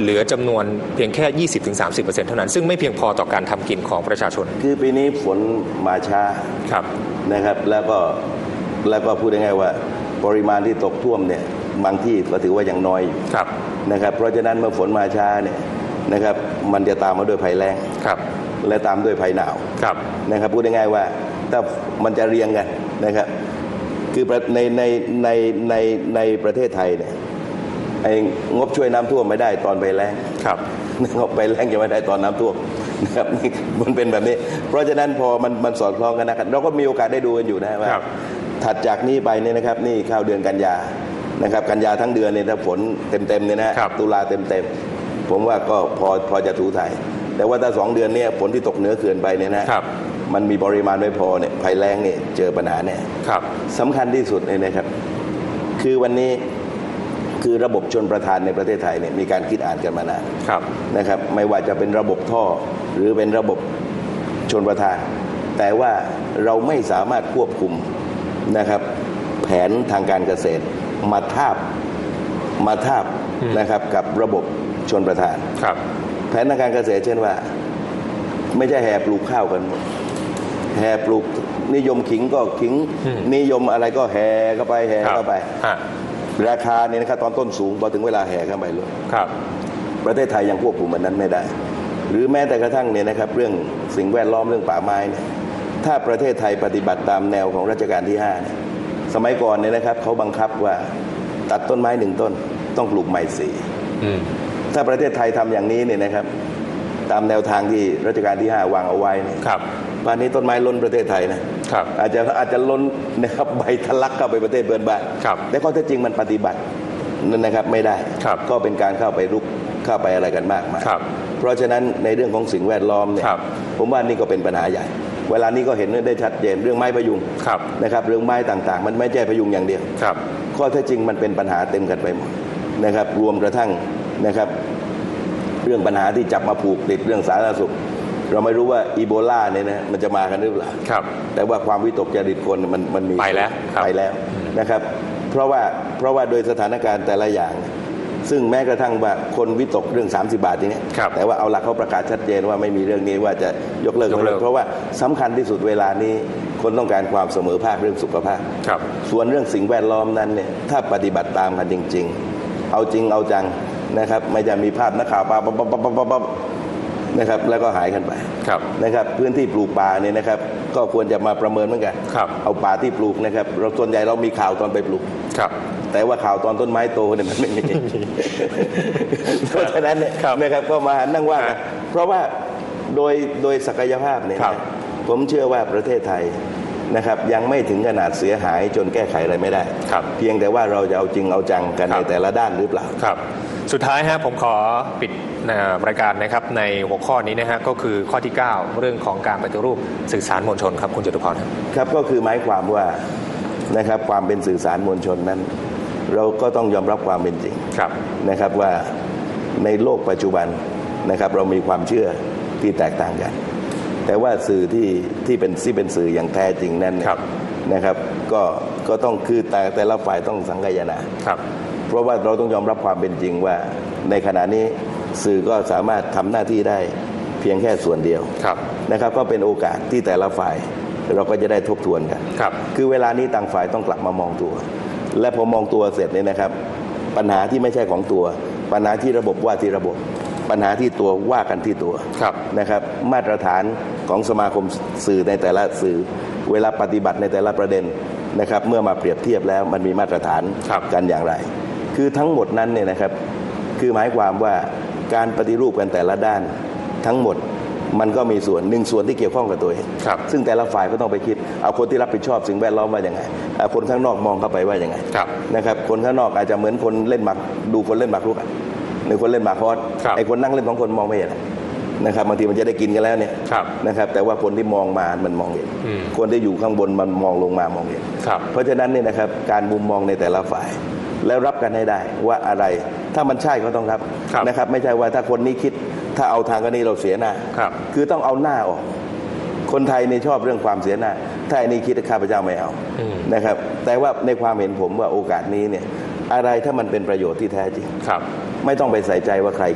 เหลือจำนวนเพียงแค่ ยี่สิบถึงสามสิบเปอร์เซ็นต์ เท่านั้นซึ่งไม่เพียงพอต่อการทำกินของประชาชนคือปีนี้ฝนมาช้าครับนะครับแล้วก็แล้วก็พูดง่ายๆว่าปริมาณที่ตกท่วมเนี่ยบางที่ก็ถือว่ายังน้อยอยู่นะครับเพราะฉะนั้นเมื่อฝนมาช้าเนี่ยนะครับมันจะตามมาด้วยภัยแล้งและตามด้วยภัยหนาวนะครับพูดง่ายๆว่าถ้ามันจะเรียงกันนะครับคือในในในในในประเทศไทยเนี่ยไอ้งบช่วยน้ำท่วมไม่ได้ตอนภัยแล้งงบภัยแล้งจะไม่ได้ตอนน้ำท่วมนะครับมันเป็นแบบนี้เพราะฉะนั้นพอมันมันสอดคล้องกันนะครับเราก็มีโอกาสได้ดูกันอยู่นะว่าถัดจากนี้ไปเนี่ยนะครับนี่เข้าเดือนกันยานะครับกันยาทั้งเดือนเนี่ยถ้าฝนเต็มๆเนี่ยนะตุลาเต็มๆผมว่าก็พอพอจะถูถ่ายแต่ว่าถ้าสองเดือนเนี่ยฝนที่ตกเหนือเขื่อนไปเนี่ยนะมันมีปริมาณไม่พอเนี่ยภัยแล้งเนี่ยเจอปัญหาแน่สำคัญที่สุดเลยนะครับคือวันนี้คือระบบชลประทานในประเทศไทยเนี่ยมีการคิดอ่านกันมานานนะครับไม่ว่าจะเป็นระบบท่อหรือเป็นระบบชลประทานแต่ว่าเราไม่สามารถควบคุมนะครับแผนทางการเกษตรมาทาบมาทาบนะครับกับระบบชลประทานแผนทางการเกษตรเช่นว่าไม่ใช่แห่ปลูกข้าวกันแห่ปลูกนิยมขิงก็ขิงนิยมอะไรก็แห่เข้าไปแห่เข้าไปราคาเนี่ยนะครับตอนต้นสูงพอถึงเวลาแห่เข้าไปเลยประเทศไทยยังควบคุมมันนั้นไม่ได้หรือแม้แต่กระทั่งเนี่ยนะครับเรื่องสิ่งแวดล้อมเรื่องป่าไม้เนี่ยถ้าประเทศไทยปฏิบัติตามแนวของรัชกาลที่ห้าเนี่ยสมัยก่อนเนี่ยนะครับเขาบังคับว่าตัดต้นไม้หนึ่งต้นต้องปลูกใหม่สี่ถ้าประเทศไทยทำอย่างนี้เนี่ยนะครับตามแนวทางที่รัชกาลที่ห้าวางเอาไว้เนี่ยป่านนี้ต้นไม้ล้นประเทศไทยนะอาจจะอาจจะล้นนะครับใบทะลักเข้าไปประเทศเพื่อนบ้านแต่ข้อเท็จจริงมันปฏิบัตินั่นนะครับไม่ได้ก็เป็นการเข้าไปรุกเข้าไปอะไรกันมากมายเพราะฉะนั้นในเรื่องของสิ่งแวดล้อมเนี่ยผมว่านี่ก็เป็นปัญหาใหญ่เวลานี้ก็เห็นได้ชัดเจนเรื่องไม้พยุงนะครับเรื่องไม้ต่างๆมันไม่ใช่พยุงอย่างเดียวข้อเท็จจริงมันเป็นปัญหาเต็มกันไปหมดนะครับรวมกระทั่งนะครับเรื่องปัญหาที่จับมาผูกติดเรื่องสาธารณสุขเราไม่รู้ว่าอีโบลาเนี่ยนะมันจะมากันหรือเปล่าแต่ว่าความวิตกจริตคนมันมันมีไปแล้วไปแล้วนะครับเพราะว่าเพราะว่าโดยสถานการณ์แต่ละอย่างซึ่งแม้กระทั่งว่าคนวิตกเรื่องสามสิบบาทอย่างนี้แต่ว่าเอาหลักเขาประกาศชัดเจนว่าไม่มีเรื่องนี้ว่าจะยกเลิกเพราะว่าสำคัญที่สุดเวลานี้คนต้องการความเสมอภาคเรื่องสุขภาพส่วนเรื่องสิ่งแวดล้อมนั้นเนี่ยถ้าปฏิบัติตามกันจริงๆเอาจริงเอาจังนะครับไม่จะมีภาพนักข่าวปาปั๊บปั๊บปั๊บปั๊บปั๊บนะครับแล้วก็หายกันไปนะครับพื้นที่ปลูกป่าเนี่ยนะครับก็ควรจะมาประเมินเหมือนกันเอาป่าที่ปลูกนะครับเราส่วนใหญ่เรามีข่าวตอนไปปลูกแต่ว่าข่าวตอนต้นไม้โตเนี่ยมันไม่มีเพราะฉะนั้นเนี่ยนะครับก็มานั่งว่าเพราะว่าโดยโดยศักยภาพเนี่ยผมเชื่อว่าประเทศไทยนะครับยังไม่ถึงขนาดเสียหายจนแก้ไขอะไรไม่ได้เพียงแต่ว่าเราจะเอาจริงเอาจังกันในแต่ละด้านหรือเปล่าครับสุดท้ายฮะผมขอปิดรายการนะครับในหัวข้อนี้นะฮะก็คือข้อที่เก้าเรื่องของการปฏิรูปสื่อสารมวลชนครับคุณจตุพรครับก็คือหมายความว่านะครับความเป็นสื่อสารมวลชนนั้นเราก็ต้องยอมรับความเป็นจริงนะครับว่าในโลกปัจจุบันนะครับเรามีความเชื่อที่แตกต่างกันแต่ว่าสื่อที่ที่เป็นที่เป็นสื่ออย่างแท้จริงนั้นนะครับก็ก็ต้องคือแต่แต่ละฝ่ายต้องสังคายนาเพราะว่าเราต้องยอมรับความเป็นจริงว่าในขณะนี้สื่อก็สามารถทำหน้าที่ได้เพียงแค่ส่วนเดียวนะครับก็เป็นโอกาสที่แต่ละฝ่ายเราก็จะได้ทบทวนกันคือเวลานี้ต่างฝ่ายต้องกลับมามองตัวและพอมองตัวเสร็จเนี่ยนะครับปัญหาที่ไม่ใช่ของตัวปัญหาที่ระบบว่าที่ระบบปัญหาที่ตัวว่ากันที่ตัวนะครับมาตรฐานของสมาคมสื่อในแต่ละสื่อเวลาปฏิบัติในแต่ละประเด็นนะครับเมื่อมาเปรียบเทียบแล้วมันมีมาตรฐานกันอย่างไรคือทั้งหมดนั้นเนี่ยนะครับคือหมายความว่าการปฏิรูปกันแต่ละด้านทั้งหมดมันก็มีส่วนหนึ่งส่วนที่เกี่ยวข้องกับตัวเองซึ่งแต่ละฝ่ายก็ต้องไปคิดเอาคนที่รับผิดชอบสิ่งแวดล้อมว่าอย่างไงคนข้างนอกมองเข้าไปว่าอย่างไงนะครับคนข้างนอกอาจจะเหมือนคนเล่นหมากดูคนเล่นหมากรุกหรือคนเล่นหมากฮอสไอ้คนนั่งเล่นสองคนมองไม่เห็นนะครับบางทีมันจะได้กินกันแล้วเนี่ยนะครับแต่ว่าคนที่มองมามันมองเห็นคนที่อยู่ข้างบนมันมองลงมามองเห็นเพราะฉะนั้นเนี่ยนะครับการมุมมองในแต่ละฝ่ายแล้วรับกันให้ได้ว่าอะไรถ้ามันใช่ก็ต้องรับนะครับไม่ใช่ว่าถ้าคนนี้คิดถ้าเอาทางกันนี้เราเสียหน้าคือต้องเอาหน้าออกคนไทยในชอบเรื่องความเสียหน้าถ้าอันนี้คิดข้าพเจ้าไม่เอานะครับแต่ว่าในความเห็นผมว่าโอกาสนี้เนี่ยอะไรถ้ามันเป็นประโยชน์ที่แท้จริงไม่ต้องไปใส่ใจว่าใครคิด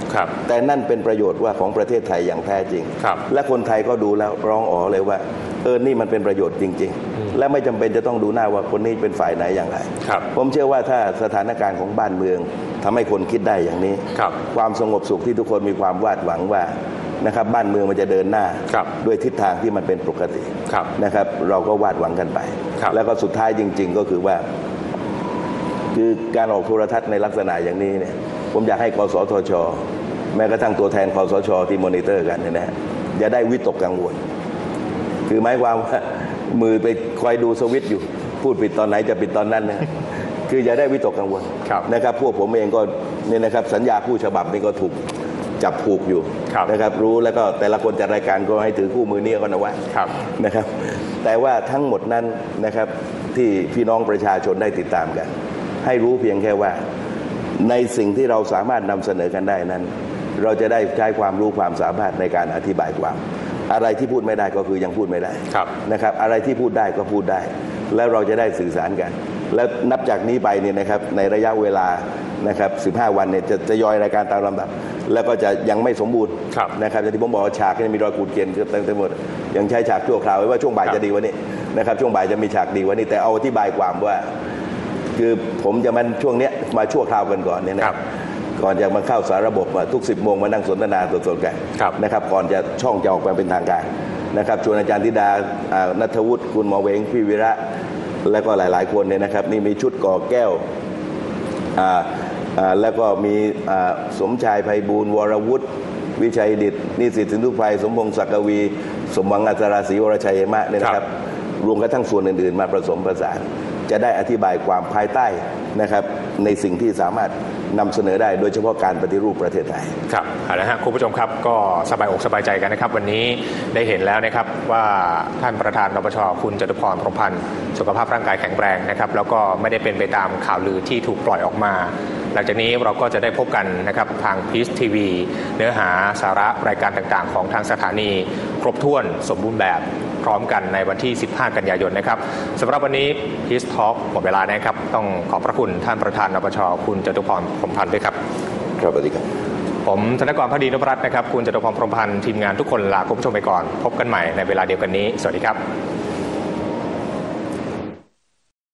ครับแต่นั่นเป็นประโยชน์ว่าของประเทศไทยอย่างแท้จริงครับและคนไทยก็ดูแล้วร้องอ๋อเลยว่าเออนี่มันเป็นประโยชน์จริง ๆ และไม่จำเป็นจะต้องดูหน้าว่าคนนี้เป็นฝ่ายไหนอย่างไรครับผมเชื่อว่าถ้าสถานการณ์ของบ้านเมืองทำให้คนคิดได้อย่างนี้ครับความสงบสุขที่ทุกคนมีความวาดหวังว่านะครับบ้านเมืองมันจะเดินหน้าครับด้วยทิศทางที่มันเป็นปกติครับนะครับเราก็วาดหวังกันไปครับแล้วก็สุดท้ายจริง ๆ ก็คือว่าคือการออกโทรทัศน์ในลักษณะอย่างนี้เนี่ยผมอยากให้กสทช.แม้กระทั่งตัวแทนกสช.ที่มอนิเตอร์กันเนี่ยนะอย่าได้วิตกกังวลคือหมายความว่ามือไปคอยดูสวิตช์อยู่พูดปิดตอนไหนจะปิดตอนนั้นนะคืออย่าได้วิตกกังวลครับนะครับพวกผมเองก็เนี่ยนะครับสัญญาผู้ฉบับนี้ก็ถูกจับผูกอยู่ครับนะครับรู้แล้วก็แต่ละคนจัดรายการก็ให้ถือคู่มือนี้ก็นะว่าครับนะครับแต่ว่าทั้งหมดนั้นนะครับที่พี่น้องประชาชนได้ติดตามกัน ให้รู้เพียงแค่ว่าในสิ่งที่เราสามารถนำเสนอกันได้นั้น เราจะได้ใช้ความรู้ความสามารถในการอธิบายความอะไรที่พูดไม่ได้ก็คือยังพูดไม่ได้ครับนะครับอะไรที่พูดได้ก็พูดได้ แล้วเราจะได้สื่อสารกัน แล้วนับจากนี้ไปเนี่ยนะครับในระยะเวลานะครับสิบห้าวันเนี่ยจะจะยอยรายการตามลำดับ แล้วก็จะยังไม่สมบูรณ์ครับนะครับอย่างที่ผมบอกว่าฉากเนี่ยมีรอยขูดเกลียนเต็มไปหมดยังใช้ฉากชั่วคราวไว้ว่าช่วงบ่ายครับจะดีกว่านี้นะครับช่วงบ่ายจะมีฉากดีกว่านี้แต่เอาอธิบายความว่า คือผมจะมันช่วงเนี้ยมาชั่วคราวกันก่อนเนี่ยนะครับ ก่อนจะมาเข้าสารระบบมาทุกสิบโมงมานั่งสนทนาสดๆกันครับนะครับก่อนจะช่องจะออกมาเป็นทางการนะครับชวนอาจารย์ธิดาอ่าณัฐวุฒิคุณหมอเวงพี่วิระ และก็หลายๆคนเนี่ยนะครับนี่มีชุดก่อแก้วอ่าอ่าแล้วก็มีอ่าสมชายไพบูลย์วรวุฒิวิชัยดิษฐ์นิสิตสินธุไพรสมพงษ์ศักวี สมหวังอัศราศรีวรชัยเหมะเนี่ยนะครับรวมกระทั่งส่วนอื่นๆมาผสมผสานจะได้อธิบายความภายใต้นะครับในสิ่งที่สามารถนำเสนอได้โดยเฉพาะการปฏิรูปประเทศไทยครับเอาละฮะคุณผู้ชมครับก็สบายอกสบายใจกันนะครับ วันนี้ได้เห็นแล้วนะครับว่าท่านประธานนปชคุณจตุพรพรหมพันธ์สุขภาพร่างกายแข็งแรงนะครับแล้วก็ไม่ได้เป็นไปตามข่าวลือที่ถูกปล่อยออกมา หลังจากนี้เราก็จะได้พบกันนะครับทางพีซทีวีเนื้อหาสาระรายการต่างๆ ของทางสถานีครบถ้วนสมบูรณ์แบบพร้อมกันในวันที่สิบห้ากันยายนนะครับสำหรับวันนี้พีซทอล์กหมดเวลานะครับต้องขอบพระคุณท่านประธานนปชคุณจตุพรพรหมพันธ์ด้วยครับครับสวัสดีครับผมธนกรพดีนพรัตน์นะครับคุณจตุพรพรหมพันธ์ทีมงานทุกคนลาคุณผู้ชมไปก่อน พบกันใหม่ในเวลาเดียวกันนี้สวัสดีครับ